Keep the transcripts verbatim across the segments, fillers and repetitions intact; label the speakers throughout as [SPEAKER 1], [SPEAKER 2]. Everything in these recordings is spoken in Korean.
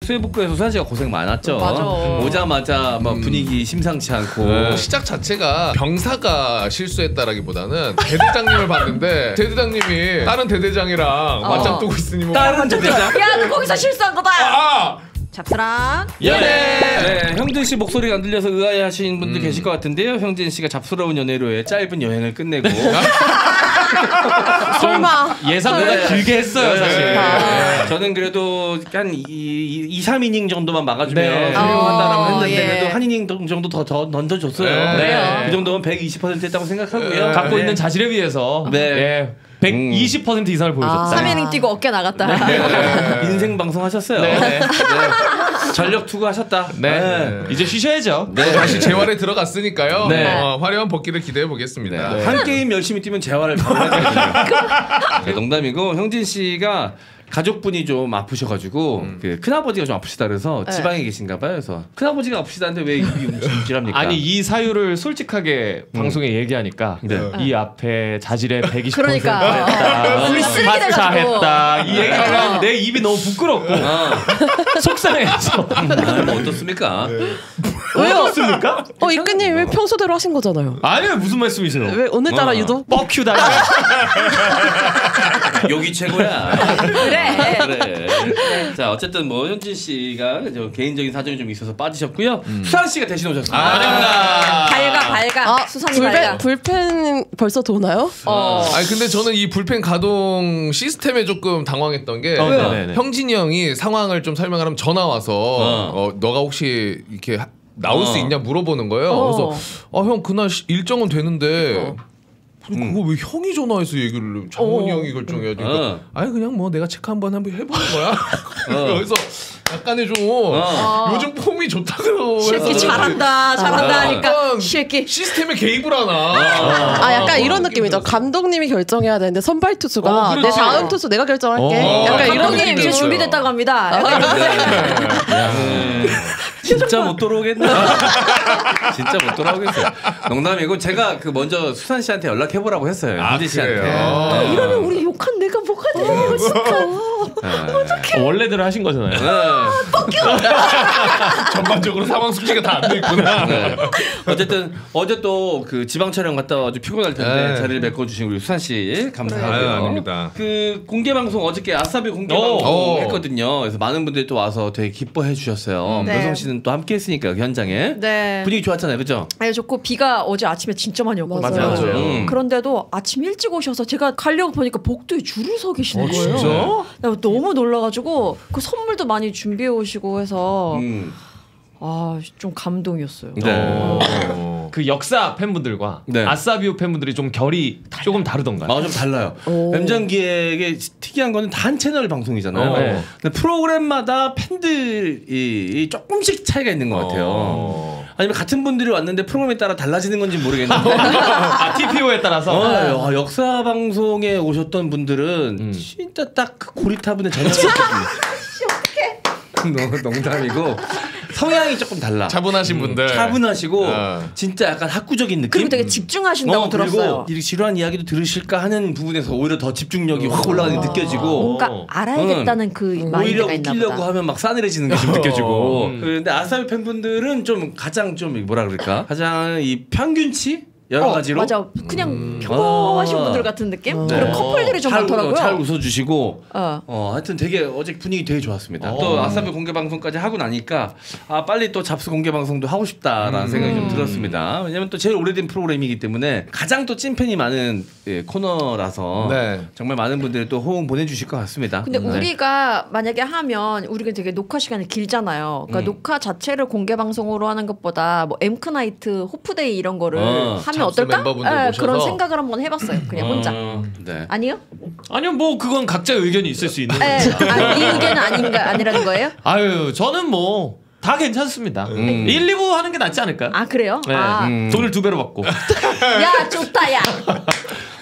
[SPEAKER 1] 수해복구에서 수산 씨가 고생 많았죠.
[SPEAKER 2] 맞아.
[SPEAKER 1] 오자마자 막 분위기 심상치 않고
[SPEAKER 3] 네. 시작 자체가 병사가 실수했다라기보다는 대대장님을 봤는데 대대장님이 다른 대대장이랑
[SPEAKER 2] 어.
[SPEAKER 3] 맞짱 뜨고 있으니 뭐
[SPEAKER 1] 다른 대대장.
[SPEAKER 2] 야, 너 거기서 실수한 거다.
[SPEAKER 3] 아!
[SPEAKER 2] 잡스란.
[SPEAKER 1] 예. 네, 형진 씨 목소리가 안 들려서 의아해하시는 분들
[SPEAKER 3] 음.
[SPEAKER 1] 계실 것 같은데요. 형진 씨가 잡스러운 연애로의 짧은 여행을 끝내고
[SPEAKER 2] 설마.
[SPEAKER 4] 예상보다
[SPEAKER 1] 네.
[SPEAKER 4] 길게 했어요,
[SPEAKER 1] 네.
[SPEAKER 4] 사실.
[SPEAKER 2] 아.
[SPEAKER 1] 저는 그래도 한 이, 삼 이닝 정도만 막아주면
[SPEAKER 4] 네.
[SPEAKER 1] 훌륭하다라고
[SPEAKER 2] 어,
[SPEAKER 1] 했는데
[SPEAKER 2] 예.
[SPEAKER 1] 그래도 한 이닝 정도 더, 더 던져줬어요.
[SPEAKER 3] 네.
[SPEAKER 2] 그래요.
[SPEAKER 1] 그 정도면 백이십 퍼센트 했다고 생각하고요.
[SPEAKER 4] 갖고
[SPEAKER 1] 네.
[SPEAKER 4] 있는 자질에 비해서
[SPEAKER 1] 네.
[SPEAKER 4] 예, 백이십 퍼센트 이상을 보여줬다.
[SPEAKER 2] 아. 삼 이닝 뛰고 어깨 나갔다.
[SPEAKER 1] 네. 인생 방송 하셨어요.
[SPEAKER 4] 네.
[SPEAKER 1] 네. 전력 투구하셨다.
[SPEAKER 4] 네. 이제 쉬셔야죠.
[SPEAKER 3] 네. 다시 재활에 들어갔으니까요.
[SPEAKER 4] 네.
[SPEAKER 3] 어, 화려한 복귀를 기대해 보겠습니다.
[SPEAKER 1] 네. 한 게임 열심히 뛰면 재활을 바로 해야 되거든요. 네, 농담이고 형진 씨가 가족분이 좀 아프셔가지고
[SPEAKER 3] 음.
[SPEAKER 1] 그 큰아버지가 좀 아프시다 그래서
[SPEAKER 2] 네.
[SPEAKER 1] 지방에 계신가 봐요. 그래서 큰아버지가 아프시다는데 왜 움찔움찔합니까?
[SPEAKER 4] 아니 이 사유를 솔직하게 방송에 얘기하니까
[SPEAKER 1] 네.
[SPEAKER 4] 이 앞에 자질에 백이십 퍼센트
[SPEAKER 2] 그러니까.
[SPEAKER 4] 했다.
[SPEAKER 2] 우리 쓰레기 돼가지고.
[SPEAKER 4] 하차했다. 이 얘기를 하면 내 입이 너무 부끄럽고
[SPEAKER 1] 어.
[SPEAKER 4] 속상해서.
[SPEAKER 1] 아, 뭐 어떻습니까?
[SPEAKER 5] 왜요?
[SPEAKER 4] 어떻습니까?
[SPEAKER 5] 어 이끈님 왜 평소대로 하신 거잖아요.
[SPEAKER 4] 아니요 무슨 말씀이세요?
[SPEAKER 5] 왜 오늘따라
[SPEAKER 1] 어.
[SPEAKER 5] 유독
[SPEAKER 4] 뻑큐다.
[SPEAKER 1] 여기 최고야.
[SPEAKER 2] 그래.
[SPEAKER 1] 그래. 자 어쨌든 뭐 현진 씨가 저 개인적인 사정이 좀 있어서 빠지셨고요. 수산 씨가 대신 오셨습니다.
[SPEAKER 4] 아닙니다.
[SPEAKER 2] 밝아 밝아.
[SPEAKER 5] 아
[SPEAKER 2] 수산이 밝아.
[SPEAKER 5] 불펜 불펜 벌써 도나요?
[SPEAKER 2] 어.
[SPEAKER 3] 아니 근데 저는 이 불펜 가동 시스템에 조금 당황했던 게
[SPEAKER 4] 어, 네네네.
[SPEAKER 3] 형진이 형이 상황을 좀 설명을 하면 전화 와서
[SPEAKER 1] 어.
[SPEAKER 3] 어, 너가 혹시 이렇게 하- 나올
[SPEAKER 1] 어.
[SPEAKER 3] 수 있냐 물어보는 거예요.
[SPEAKER 2] 어.
[SPEAKER 3] 그래서 아 형 그날 시- 일정은 되는데
[SPEAKER 2] 어.
[SPEAKER 3] 근데 그거 왜 형이 전화해서 얘기를 장훈이
[SPEAKER 2] 어.
[SPEAKER 3] 형이 결정해야 되니까
[SPEAKER 1] 어.
[SPEAKER 3] 아니 그냥 뭐 내가 체크 한번 한번 해보는 거야.
[SPEAKER 1] 어.
[SPEAKER 3] 그래서 약간의 좀
[SPEAKER 1] 어.
[SPEAKER 3] 요즘 폼이 좋다고
[SPEAKER 2] 쉐키
[SPEAKER 3] 해서
[SPEAKER 2] 잘한다 잘한다
[SPEAKER 1] 어.
[SPEAKER 2] 하니까
[SPEAKER 3] 약간
[SPEAKER 2] 쉐키.
[SPEAKER 3] 시스템에 개입을 하나.
[SPEAKER 5] 아 약간
[SPEAKER 3] 어,
[SPEAKER 5] 이런
[SPEAKER 3] 느낌
[SPEAKER 5] 느낌이죠.
[SPEAKER 3] 들었어.
[SPEAKER 5] 감독님이 결정해야 되는데 선발 투수가
[SPEAKER 4] 어,
[SPEAKER 5] 내
[SPEAKER 4] 그렇죠.
[SPEAKER 5] 다음 투수 내가 결정할게.
[SPEAKER 4] 어.
[SPEAKER 5] 약간 이런
[SPEAKER 2] 감독님
[SPEAKER 5] 느낌이
[SPEAKER 2] 이제
[SPEAKER 3] 있어요.
[SPEAKER 2] 준비됐다고 합니다. 약간 이런
[SPEAKER 1] 네. 진짜 못 돌아오겠나? 진짜 못 돌아오겠어요. 농담이고 제가 그 먼저 수산 씨한테 연락해 보라고 했어요.
[SPEAKER 3] 아,
[SPEAKER 1] 현진 씨한테.
[SPEAKER 3] 그래요?
[SPEAKER 1] 네.
[SPEAKER 2] 이러면 우리 욕한 내가 뭐가 돼? 진짜.
[SPEAKER 4] 어, 원래대로 하신 거잖아요.
[SPEAKER 1] 네.
[SPEAKER 3] 전반적으로 상황 숙지가 다 안 돼 있구나.
[SPEAKER 1] 네. 어쨌든 어제 또 그 지방 촬영 갔다 와가지고 피곤할 텐데
[SPEAKER 3] 네.
[SPEAKER 1] 자리를 메꿔주신 우리 수산 씨 감사하고요.
[SPEAKER 3] 아유, 아닙니다.
[SPEAKER 1] 그 공개 방송 어저께 아싸비 공개
[SPEAKER 4] 오.
[SPEAKER 1] 방송
[SPEAKER 3] 오.
[SPEAKER 1] 했거든요. 그래서 많은 분들이 또 와서 되게 기뻐해 주셨어요.
[SPEAKER 2] 네.
[SPEAKER 1] 여성 씨는 또 함께했으니까 그 현장에
[SPEAKER 2] 네.
[SPEAKER 1] 분위기 좋았잖아요, 그죠?
[SPEAKER 2] 아니 좋고 비가 어제 아침에 진짜 많이 왔거든요.
[SPEAKER 5] 맞아요.
[SPEAKER 3] 맞아요.
[SPEAKER 1] 음.
[SPEAKER 2] 그런데도 아침 일찍 오셔서 제가 가려고 보니까 복도에 줄을 서 계시는
[SPEAKER 3] 어,
[SPEAKER 2] 거예요.
[SPEAKER 3] 진짜?
[SPEAKER 2] 내가 너무 놀라가지고 그 선물도 많이 준비해 오시고 해서
[SPEAKER 1] 음.
[SPEAKER 2] 아 좀 감동이었어요.
[SPEAKER 1] 네.
[SPEAKER 3] 어.
[SPEAKER 4] 그 역사 팬분들과
[SPEAKER 1] 네.
[SPEAKER 4] 아싸비오 팬분들이 좀 결이 조금 다르던가요?
[SPEAKER 1] 아, 좀 달라요.
[SPEAKER 5] 오.
[SPEAKER 1] 엠장기에게 특이한 거는 단 채널 방송이잖아요.
[SPEAKER 4] 어, 네.
[SPEAKER 1] 근데 프로그램마다 팬들이 조금씩 차이가 있는 것 같아요.
[SPEAKER 3] 어.
[SPEAKER 1] 아니면 같은 분들이 왔는데 프로그램에 따라 달라지는 건지 모르겠는데.
[SPEAKER 4] 아 티피오에 따라서.
[SPEAKER 1] 어, 역사 방송에 오셨던 분들은
[SPEAKER 4] 음.
[SPEAKER 1] 진짜 딱 그 고리타분에 잘 맞거든요. 농담이고 성향이 조금 달라.
[SPEAKER 3] 차분하신 분들.
[SPEAKER 1] 차분하시고
[SPEAKER 3] 어.
[SPEAKER 1] 진짜 약간 학구적인 느낌.
[SPEAKER 2] 그리고 되게 집중하신다고
[SPEAKER 1] 어,
[SPEAKER 2] 들었어요.
[SPEAKER 1] 그리고 이렇게 지루한 이야기도 들으실까 하는 부분에서 오히려 더 집중력이 확 올라가는 게 느껴지고
[SPEAKER 2] 뭔가
[SPEAKER 4] 어.
[SPEAKER 2] 알아야겠다는 그
[SPEAKER 1] 오히려
[SPEAKER 2] 마인드가 있나
[SPEAKER 1] 웃기려고
[SPEAKER 2] 보다.
[SPEAKER 1] 하면 막 싸늘해지는 게 좀 느껴지고.
[SPEAKER 4] 음.
[SPEAKER 1] 그런데 아싸비 팬분들은 좀 가장 좀 뭐라 그럴까? 가장 이 평균치 여러
[SPEAKER 2] 어,
[SPEAKER 1] 가지로
[SPEAKER 2] 맞아. 그냥 평범하신
[SPEAKER 1] 아.
[SPEAKER 2] 분들 같은 느낌?
[SPEAKER 5] 네.
[SPEAKER 2] 그리고 커플들이 좀
[SPEAKER 1] 잘,
[SPEAKER 2] 많더라고요.
[SPEAKER 1] 잘 웃어주시고
[SPEAKER 2] 어.
[SPEAKER 1] 어 하여튼 되게 어제 분위기 되게 좋았습니다.
[SPEAKER 4] 어.
[SPEAKER 1] 또 아싸비 공개 방송까지 하고 나니까 아 빨리 또 잡스 공개 방송도 하고 싶다라는
[SPEAKER 3] 음.
[SPEAKER 1] 생각이 좀 들었습니다. 왜냐면 또 제일 오래된 프로그램이기 때문에 가장 또 찐팬이 많은 예, 코너라서
[SPEAKER 3] 네.
[SPEAKER 1] 정말 많은 분들이 또 호응 보내주실 것 같습니다.
[SPEAKER 2] 근데
[SPEAKER 1] 네.
[SPEAKER 2] 우리가 만약에 하면 우리가 되게 녹화 시간이 길잖아요. 그러니까
[SPEAKER 1] 음.
[SPEAKER 2] 녹화 자체를 공개 방송으로 하는 것보다 뭐 엠크나이트, 호프데이 이런 거를
[SPEAKER 1] 어,
[SPEAKER 2] 하면
[SPEAKER 3] 잡스
[SPEAKER 2] 어떨까?
[SPEAKER 3] 멤버분들
[SPEAKER 2] 예,
[SPEAKER 3] 모셔서.
[SPEAKER 2] 그런 생각을 한번 해봤어요. 그냥 혼자.
[SPEAKER 1] 어, 네.
[SPEAKER 2] 아니요?
[SPEAKER 4] 아니요 뭐 그건 각자 의견이 있을 수 있는
[SPEAKER 2] 예,
[SPEAKER 4] 거죠.
[SPEAKER 2] 아, 이 의견은 아닌가 아니라는 거예요?
[SPEAKER 4] 아유 저는 뭐 다 괜찮습니다.
[SPEAKER 1] 음.
[SPEAKER 4] 일, 이 부 하는 게 낫지 않을까요?
[SPEAKER 2] 아 그래요?
[SPEAKER 4] 네.
[SPEAKER 2] 아,
[SPEAKER 1] 음.
[SPEAKER 4] 돈을 두 배로 받고.
[SPEAKER 2] 야 좋다 야.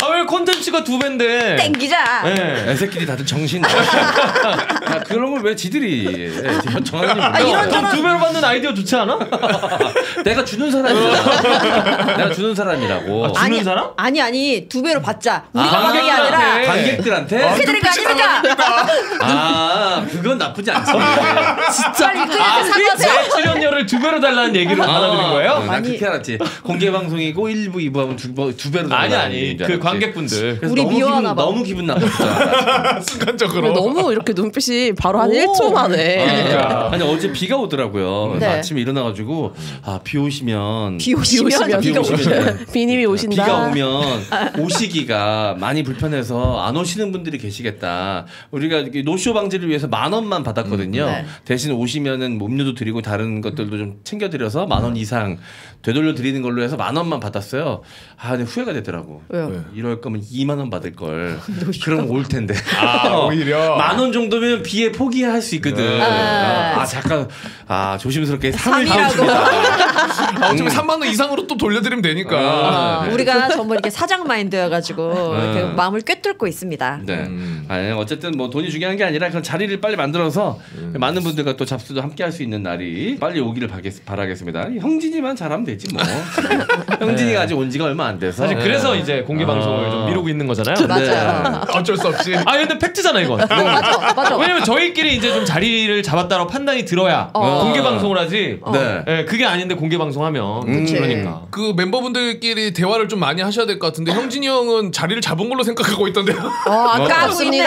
[SPEAKER 4] 아, 왜 콘텐츠가 두 배인데?
[SPEAKER 2] 땡기자.
[SPEAKER 4] 네.
[SPEAKER 1] 애새끼리 다들 정신 야, 그런 걸 왜 지들이 정하는지 몰라.
[SPEAKER 2] 아, 이런
[SPEAKER 4] 그럼 두 배로 받는 아이디어 좋지 않아?
[SPEAKER 1] 내가 주는 사람이야. 내가 주는 사람이라고.
[SPEAKER 4] 아, 주는
[SPEAKER 2] 아니,
[SPEAKER 4] 사람?
[SPEAKER 2] 아니 아니 두 배로 받자. 우리가
[SPEAKER 1] 아,
[SPEAKER 2] 받는 게 아니라
[SPEAKER 1] 관객들한테.
[SPEAKER 2] 그렇게 되는 거 아닙니까?
[SPEAKER 1] 아, 그건 나쁘지 않지.
[SPEAKER 2] 진짜 빨리 그한테 사과하세요.
[SPEAKER 4] 내 출연료를 두 배로 달라는 얘기를 받아들인 거예요?
[SPEAKER 1] 어, 난
[SPEAKER 2] 아니.
[SPEAKER 1] 그렇게 알았지. 공개 방송이고 일 부, 이 부 하면 두, 부- 두 배로
[SPEAKER 4] 아니
[SPEAKER 1] 달라는
[SPEAKER 4] 아니
[SPEAKER 1] 얘기인 줄
[SPEAKER 4] 그
[SPEAKER 1] 알았지.
[SPEAKER 4] 관객분들.
[SPEAKER 1] 그래서
[SPEAKER 2] 우리
[SPEAKER 1] 너무 기분,
[SPEAKER 2] 미워하나 봐.
[SPEAKER 1] 너무 기분 나빴잖아.
[SPEAKER 3] 순간적으로.
[SPEAKER 5] 너무 이렇게 눈빛이 바로 한
[SPEAKER 2] 오.
[SPEAKER 5] 일 초 만에.
[SPEAKER 4] 그러니까.
[SPEAKER 1] 아니 어제 비가 오더라고요.
[SPEAKER 2] 네.
[SPEAKER 1] 아침에 일어나가지고 아 비 오시면
[SPEAKER 2] 비 오시면
[SPEAKER 5] 오시면
[SPEAKER 2] 비가
[SPEAKER 1] 비
[SPEAKER 2] 오시면
[SPEAKER 1] 오시면
[SPEAKER 5] 비님이 오신다.
[SPEAKER 1] 비가 오면 오시기가 많이 불편해서 안 오시는 분들이 계시겠다. 우리가 이렇게 노쇼 방지를 위해서 만 원만 받았거든요.
[SPEAKER 2] 음, 네.
[SPEAKER 1] 대신 오시면은 음료도 드리고 다른 것들도 좀 챙겨드려서 만 원 이상 되돌려 드리는 걸로 해서 만 원만 받았어요. 아 근데 후회가 되더라고.
[SPEAKER 2] 왜요?
[SPEAKER 3] 네.
[SPEAKER 1] 이럴 거면 이만 원 받을 걸. 그럼 올 텐데.
[SPEAKER 3] 아, 오히려.
[SPEAKER 1] 만 원 정도면 비에 포기할 수 있거든.
[SPEAKER 2] 아.
[SPEAKER 1] 아 잠깐 아 조심스럽게 삼을
[SPEAKER 2] 삼이라고.
[SPEAKER 3] 아, 어차피 삼만 원 이상으로 또 돌려드리면 되니까.
[SPEAKER 2] 아, 우리가 전부 이렇게 사장 마인드여가지고 이렇게
[SPEAKER 1] 음.
[SPEAKER 2] 마음을 꿰뚫고 있습니다.
[SPEAKER 1] 네.
[SPEAKER 3] 음.
[SPEAKER 1] 아니, 어쨌든 뭐 돈이 중요한 게 아니라 그런 자리를 빨리 만들어서 많은 분들과 또 잡수도 함께 할 수 있는 날이 빨리 오기를 바겠, 바라겠습니다. 형진이만 잘하면 되지 뭐. 형진이가 아직 온 지가 얼마 안 돼서.
[SPEAKER 4] 사실 그래서 이제 공개 방송을 좀 미루고 있는 거잖아요.
[SPEAKER 2] 맞아요.
[SPEAKER 3] 어쩔 수 없이.
[SPEAKER 4] 아 근데 팩트잖아 이건.
[SPEAKER 2] 맞아, 맞아.
[SPEAKER 4] 왜냐면 저희끼리 이제 좀 자리를 잡았다라고 판단이 들어야
[SPEAKER 2] 어.
[SPEAKER 4] 공개 방송을 하지.
[SPEAKER 1] 네.
[SPEAKER 4] 예, 그게 아닌데 공개 방송하면
[SPEAKER 2] 그치.
[SPEAKER 4] 그러니까.
[SPEAKER 3] 그 멤버분들끼리 대화를 좀 많이 하셔야 될 것 같은데 형진이 형은 자리를 잡은 걸로 생각하고 있던데요.
[SPEAKER 2] 어, 까고 있네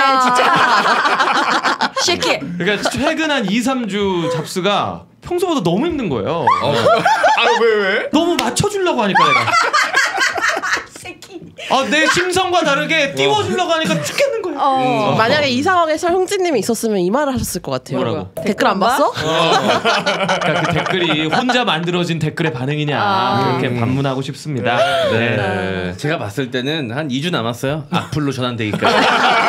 [SPEAKER 2] 진짜. 새끼.
[SPEAKER 4] 그러니까 최근 한 이, 삼 주 잡스가 평소보다 너무 힘든 거예요.
[SPEAKER 3] 아, 왜 왜?
[SPEAKER 4] 너무 맞춰주려고 하니까 내가.
[SPEAKER 2] 새끼.
[SPEAKER 4] 아, 내 심성과 다르게 띄워주려고 하니까 죽겠는 거야.
[SPEAKER 2] 어.
[SPEAKER 5] 만약에 이 상황에서 형진님이 있었으면 이 말을 하셨을 것 같아요.
[SPEAKER 4] 뭐라고?
[SPEAKER 5] 댓글 안 봤어?
[SPEAKER 4] 그러니까 그 댓글이 혼자 만들어진 댓글의 반응이냐
[SPEAKER 2] 아.
[SPEAKER 4] 그렇게 반문하고 싶습니다.
[SPEAKER 1] 네.
[SPEAKER 4] 네.
[SPEAKER 1] 제가 봤을 때는 한 이 주 남았어요. 악플로 전환되기까지.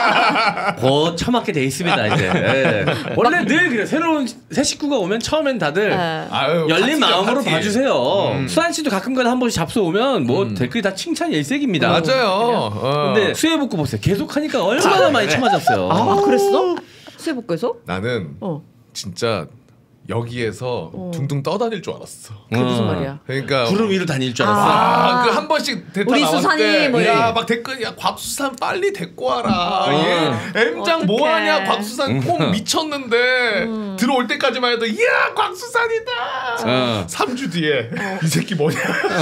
[SPEAKER 1] 곧 처맞게 돼 있습니다 이제. 네. 원래 늘 그래. 새로운 새 식구가 오면 처음엔 다들
[SPEAKER 2] 네.
[SPEAKER 3] 아유,
[SPEAKER 1] 열린
[SPEAKER 3] 파티죠,
[SPEAKER 1] 마음으로
[SPEAKER 3] 파티.
[SPEAKER 1] 봐주세요. 수환 씨도 가끔가다 한 번씩 잡수 오면 뭐 댓글이 다 칭찬 일색입니다.
[SPEAKER 3] 맞아요. 어.
[SPEAKER 1] 근데 수혜복구 보세요. 계속 하니까 얼마나 많이 처맞았어요.
[SPEAKER 2] 아 그랬어? 수해복구에서?
[SPEAKER 3] 나는
[SPEAKER 2] 어.
[SPEAKER 3] 진짜 여기에서 둥둥 떠다닐 줄 알았어.
[SPEAKER 2] 그게 무슨
[SPEAKER 1] 어.
[SPEAKER 2] 말이야?
[SPEAKER 3] 그러니까
[SPEAKER 1] 구름 위로 다닐 줄 알았어.
[SPEAKER 3] 아, 그 한 번씩 대타
[SPEAKER 2] 우리
[SPEAKER 3] 나왔을
[SPEAKER 2] 수산이
[SPEAKER 3] 때,
[SPEAKER 2] 뭐
[SPEAKER 3] 야,
[SPEAKER 2] 이런.
[SPEAKER 3] 막 댓글, 야, 곽수산 빨리 데리고 와라.
[SPEAKER 1] 어.
[SPEAKER 3] 얘 M장 뭐
[SPEAKER 2] 어떡해.
[SPEAKER 3] 하냐, 곽수산 콩 미쳤는데 들어올 때까지만 해도, 이야, 곽수산이다.
[SPEAKER 1] 어.
[SPEAKER 3] 삼 주 뒤에 이 새끼 뭐냐.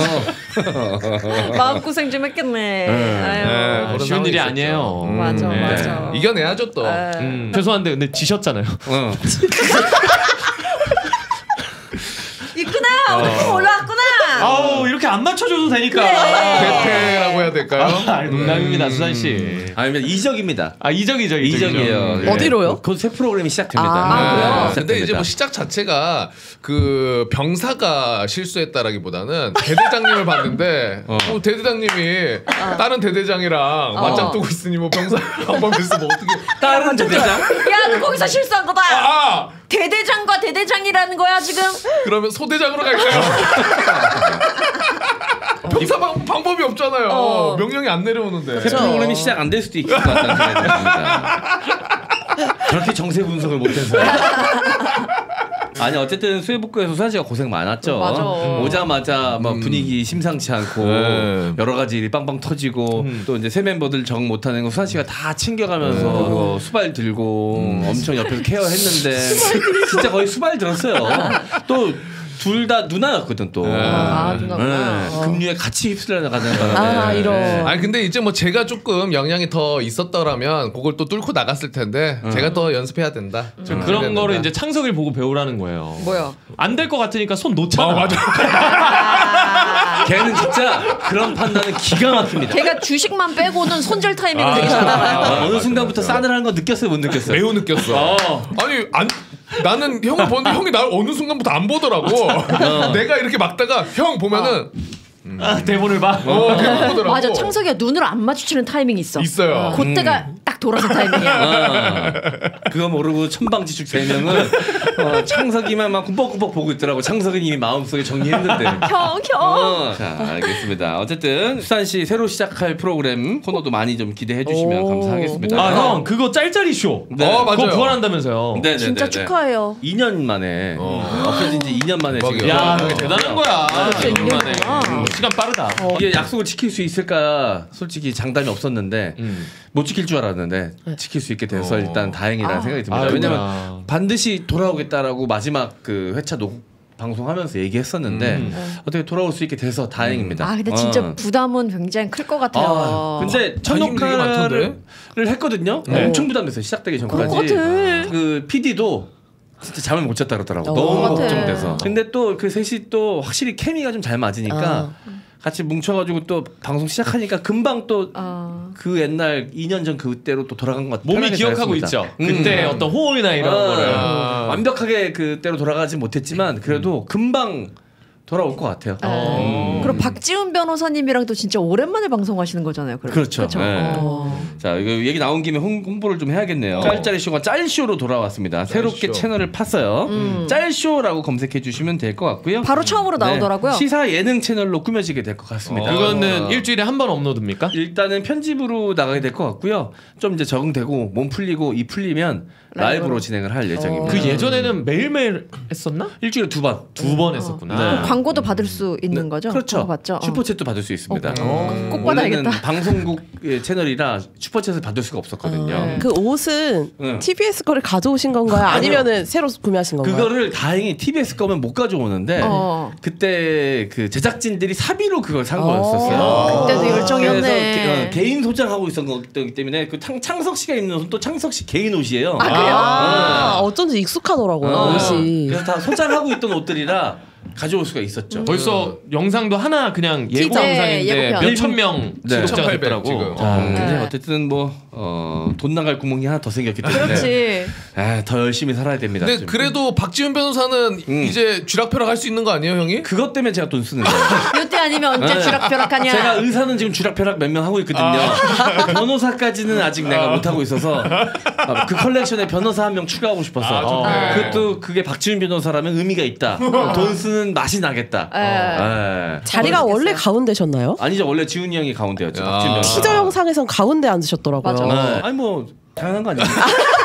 [SPEAKER 2] 마음고생 좀 했겠네.
[SPEAKER 3] 네,
[SPEAKER 2] 아유.
[SPEAKER 3] 그런
[SPEAKER 4] 쉬운
[SPEAKER 3] 상황이
[SPEAKER 4] 일이
[SPEAKER 3] 있었죠.
[SPEAKER 4] 아니에요.
[SPEAKER 3] 음.
[SPEAKER 2] 맞아,
[SPEAKER 4] 네.
[SPEAKER 2] 맞아.
[SPEAKER 3] 이겨내야죠 또.
[SPEAKER 2] 에.
[SPEAKER 4] 음, 죄송한데 근데 지셨잖아요.
[SPEAKER 1] 어.
[SPEAKER 2] 있구나. 어. 올라왔구나.
[SPEAKER 4] 아우 이렇게 안 맞춰줘도 되니까.
[SPEAKER 3] 대패라고 해야 될까요?
[SPEAKER 4] 아, 농담입니다 수산 씨.
[SPEAKER 1] 아니면 이적입니다.
[SPEAKER 4] 아 이적이죠 이적.
[SPEAKER 1] 이적이에요. 예.
[SPEAKER 5] 어디로요?
[SPEAKER 1] 곧 새 프로그램이 시작됩니다.
[SPEAKER 2] 아, 그래요?
[SPEAKER 1] 네,
[SPEAKER 3] 근데
[SPEAKER 1] 시작됩니다.
[SPEAKER 3] 이제 뭐 시작 자체가 그 병사가 실수했다라기보다는 대대장님을 봤는데
[SPEAKER 1] 어.
[SPEAKER 3] 어, 대대장님이 다른 대대장이랑 맞짱 뜨고 있으니 뭐 병사 한번 뵀으면 뭐 어떻게
[SPEAKER 1] 다른 대대장?
[SPEAKER 2] 야, 너 거기서 실수한 거다.
[SPEAKER 3] 아
[SPEAKER 2] 대대장과 대대장이라는 거야 지금.
[SPEAKER 3] 그러면 소대장으로 갈까요? 병사 방, 방법이 없잖아요.
[SPEAKER 2] 어.
[SPEAKER 3] 명령이 안 내려오는데.
[SPEAKER 1] 새 프로그램이 시작 안 될 수도 있을 것 같다는 생각이 듭니다. 그렇게 정세 분석을 못해서. 아니 어쨌든 수해복구에서 수환 씨가 고생 많았죠.
[SPEAKER 2] 맞아.
[SPEAKER 1] 오자마자 막 분위기 심상치 않고
[SPEAKER 3] 네.
[SPEAKER 1] 여러 가지 일이 빵빵 터지고 또 이제 새 멤버들 정 못하는 거 수환 씨가 다 챙겨가면서 그거 수발 들고 엄청 옆에서 케어했는데 진짜 거의 수발 들었어요. 또 둘 다 누나였거든 또.
[SPEAKER 2] 아, 누나구나.
[SPEAKER 1] 네. 금류에 같이 휩쓸려 나가는 바람에.
[SPEAKER 5] 아, 이런.
[SPEAKER 3] 아니 근데 이제 뭐 제가 조금 역량이 더 있었더라면 그걸 또 뚫고 나갔을 텐데 제가 더 연습해야 된다. 좀
[SPEAKER 4] 그런
[SPEAKER 3] 그래야
[SPEAKER 4] 거를
[SPEAKER 3] 된다.
[SPEAKER 4] 이제 창석을 보고 배우라는 거예요.
[SPEAKER 2] 뭐야?
[SPEAKER 4] 안 될 것 같으니까 손 놓잖아.
[SPEAKER 3] 어, 맞아.
[SPEAKER 2] 아,
[SPEAKER 1] 걔는 진짜 그런 판단은 기가 막힙니다.
[SPEAKER 2] 걔가 주식만 빼고는 손절 타이밍을 되게 잘 알아요.
[SPEAKER 1] 아, 어느 순간부터 싸늘한 거 느꼈어요, 못 느꼈어요?
[SPEAKER 3] 매우 느꼈어. 아니 안 나는 형을 보는데 형이 날 어느 순간부터 안 보더라고. 내가 이렇게 막다가 형 보면은
[SPEAKER 4] 아, 대본을 봐.
[SPEAKER 3] 어, 대본 보더라고.
[SPEAKER 2] 맞아, 창석이가 눈을 안 마주치는 타이밍이 있어.
[SPEAKER 3] 있어요.
[SPEAKER 2] 그때가 딱 딱 돌아선 타이밍이야.
[SPEAKER 1] 어, 그거 모르고 천방지축 세 명은 어, 창석이만 막 꿈뻑꿈뻑 보고 있더라고. 창석은 이미 마음속에 정리했는데.
[SPEAKER 2] 형, 형.
[SPEAKER 1] 어, 자, 알겠습니다. 어쨌든 수산씨 새로 시작할 프로그램 코너도 많이 좀 기대해 주시면
[SPEAKER 5] 오.
[SPEAKER 1] 감사하겠습니다.
[SPEAKER 4] 아 형 그거 짤짤이 쇼.
[SPEAKER 1] 네.
[SPEAKER 3] 어, 맞아요.
[SPEAKER 4] 그거 부활한다면서요.
[SPEAKER 1] 네네네네.
[SPEAKER 2] 진짜 축하해요.
[SPEAKER 1] 이 년 만에
[SPEAKER 3] 어.
[SPEAKER 1] 엎혀진 지 이 년 만에 지금
[SPEAKER 3] 대박이야.
[SPEAKER 4] 야,
[SPEAKER 1] 어,
[SPEAKER 4] 대단한 거야.
[SPEAKER 2] 진짜
[SPEAKER 4] 이년만에.
[SPEAKER 2] 이년이구나.
[SPEAKER 4] 음, 시간 빠르다.
[SPEAKER 1] 이게 약속을 지킬 수 있을까 솔직히 장담이 없었는데
[SPEAKER 4] 음.
[SPEAKER 1] 못 지킬 줄 알았는데 지킬 수 있게 돼서
[SPEAKER 3] 어.
[SPEAKER 1] 일단 다행이라는
[SPEAKER 2] 아.
[SPEAKER 1] 생각이 듭니다.
[SPEAKER 4] 아,
[SPEAKER 1] 왜냐면
[SPEAKER 4] 그렇구나.
[SPEAKER 1] 반드시 돌아오겠다라고 마지막 그 회차 녹 방송하면서 얘기했었는데
[SPEAKER 4] 음.
[SPEAKER 1] 어떻게 돌아올 수 있게 돼서 다행입니다.
[SPEAKER 2] 아 근데 진짜
[SPEAKER 1] 어.
[SPEAKER 2] 부담은 굉장히 클 것 같아요.
[SPEAKER 1] 아, 근데 첫
[SPEAKER 3] 관심 되게
[SPEAKER 1] 녹화를
[SPEAKER 3] 많던데?
[SPEAKER 1] 했거든요.
[SPEAKER 2] 네.
[SPEAKER 1] 엄청 부담됐어요. 시작되기 전까지.
[SPEAKER 2] 그거거든.
[SPEAKER 1] 그 피디도 진짜 잠을 못 잤다 그러더라고.
[SPEAKER 5] 어.
[SPEAKER 1] 너무
[SPEAKER 2] 같아.
[SPEAKER 1] 걱정돼서. 근데 또 그 셋이 또 확실히 케미가 좀 잘 맞으니까 같이 뭉쳐가지고 또 방송 시작하니까 금방 또 그
[SPEAKER 2] 어.
[SPEAKER 1] 옛날 이 년 전 그때로 또 돌아간 것 같아요.
[SPEAKER 4] 몸이 기억하고 있죠. 그때
[SPEAKER 1] 음.
[SPEAKER 4] 어떤 호흡이나 이런
[SPEAKER 1] 어,
[SPEAKER 4] 거를.
[SPEAKER 3] 아.
[SPEAKER 1] 완벽하게 그때로 돌아가지 못했지만 그래도 금방 돌아올 것 같아요.
[SPEAKER 2] 어.
[SPEAKER 1] 음.
[SPEAKER 2] 그리고 박지훈 변호사님이랑도 진짜 오랜만에 방송하시는 거잖아요. 그럼.
[SPEAKER 1] 그렇죠.
[SPEAKER 2] 그쵸?
[SPEAKER 1] 네.
[SPEAKER 2] 어.
[SPEAKER 1] 자, 이거 얘기 나온 김에 홍, 홍보를 좀 해야겠네요. 짤짤이 쇼가 짤쇼로 돌아왔습니다. 새롭게 채널을 팠어요.
[SPEAKER 2] 음.
[SPEAKER 1] 짤쇼라고 검색해 주시면 될 것 같고요.
[SPEAKER 2] 바로 처음으로 나오더라고요.
[SPEAKER 1] 네, 시사 예능 채널로 꾸며지게 될 것 같습니다.
[SPEAKER 4] 그거는
[SPEAKER 1] 어.
[SPEAKER 4] 일주일에 한 번 업로드입니까?
[SPEAKER 1] 일단은 편집으로 나가게 될 것 같고요. 좀 이제 적응되고 몸 풀리고 이 풀리면 라이브로,
[SPEAKER 2] 라이브로.
[SPEAKER 1] 진행을 할 예정입니다.
[SPEAKER 4] 그 예전에는 매일매일 했었나?
[SPEAKER 1] 일주일에 두 번.
[SPEAKER 4] 두 번 했었구나.
[SPEAKER 1] 네.
[SPEAKER 2] 광고도 받을 수 있는 거죠?
[SPEAKER 1] 그렇죠.
[SPEAKER 2] 광고 받죠? 어.
[SPEAKER 1] 슈퍼챗도 받을 수 있습니다.
[SPEAKER 2] 어, 꼭
[SPEAKER 1] 원래는
[SPEAKER 2] 받아야겠다.
[SPEAKER 1] 방송국 채널이라 슈퍼챗을 받을 수가 없었거든요.
[SPEAKER 2] 네.
[SPEAKER 5] 그 옷은
[SPEAKER 1] 응.
[SPEAKER 5] 티비에스 거를 가져오신 건가요? 아니면은 새로 구매하신 건가요?
[SPEAKER 1] 그거를 다행히 티비에스 거면 못 가져오는데
[SPEAKER 2] 어.
[SPEAKER 1] 그때 그 제작진들이 사비로 그걸 산
[SPEAKER 5] 어.
[SPEAKER 1] 거였었어요.
[SPEAKER 2] 그때도 열정이었네.
[SPEAKER 1] 그래서 게- 어, 개인 소장하고 있었기 때문에 그 창, 창석 씨가 입는 옷은 또 창석 씨 개인 옷이에요.
[SPEAKER 2] 아, 그래요?
[SPEAKER 5] 아, 어쩐지 익숙하더라고요
[SPEAKER 1] 어.
[SPEAKER 5] 옷이.
[SPEAKER 1] 그래서 다 소장하고 있던 옷들이라 가져올 수가 있었죠.
[SPEAKER 4] 벌써 영상도 하나 그냥 예고
[SPEAKER 2] 티저.
[SPEAKER 4] 영상인데
[SPEAKER 2] 네, 예고편.
[SPEAKER 4] 몇천 명
[SPEAKER 1] 네.
[SPEAKER 4] 구독자가
[SPEAKER 3] 천팔백
[SPEAKER 4] 됐더라고.
[SPEAKER 3] 지금.
[SPEAKER 1] 자,
[SPEAKER 4] 어.
[SPEAKER 1] 근데
[SPEAKER 2] 네.
[SPEAKER 1] 어쨌든 뭐 어, 돈 나갈 구멍이 하나 더 생겼기 때문에
[SPEAKER 2] 그렇지.
[SPEAKER 1] 아, 더 열심히 살아야 됩니다.
[SPEAKER 3] 근데
[SPEAKER 1] 좀.
[SPEAKER 3] 그래도 박지훈 변호사는
[SPEAKER 1] 음.
[SPEAKER 3] 이제 쥐락펴락 할 수 있는 거 아니에요, 형이?
[SPEAKER 1] 그것 때문에 제가 돈 쓰는 거예요.
[SPEAKER 2] 이때 아니면 언제
[SPEAKER 1] 네.
[SPEAKER 2] 쥐락펴락하냐?
[SPEAKER 1] 제가 의사는 지금 쥐락펴락 몇 명 하고 있거든요. 변호사까지는 아직 내가 못 하고 있어서 아, 그 컬렉션에 변호사 한 명 추가하고 싶어서
[SPEAKER 3] 아, 좋네.
[SPEAKER 1] 어, 그것도 그게 박지훈 변호사라면 의미가 있다. 돈 쓰는 맛이 나겠다.
[SPEAKER 2] 에.
[SPEAKER 1] 예.
[SPEAKER 5] 자리가
[SPEAKER 2] 모르겠어요.
[SPEAKER 5] 원래 가운데셨나요?
[SPEAKER 1] 아니죠, 원래 지훈이 형이 가운데였죠.
[SPEAKER 3] 야.
[SPEAKER 1] 박지훈 변호사.
[SPEAKER 5] 티저 영상에선 가운데 앉으셨더라고요.
[SPEAKER 2] 맞아.
[SPEAKER 1] 네. 아니 뭐 당연한 거 아닙니까?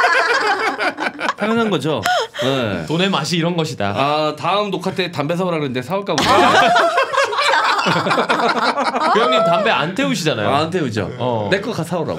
[SPEAKER 1] 당연한 거죠. 네.
[SPEAKER 4] 돈의 맛이 이런 것이다.
[SPEAKER 1] 아 다음 녹화 때 담배 사오라 그랬는데 사올까 보다.
[SPEAKER 4] 그 형님 담배 안 태우시잖아요.
[SPEAKER 1] 안 태우죠.
[SPEAKER 4] 어.
[SPEAKER 1] 내 거 가 사오라고.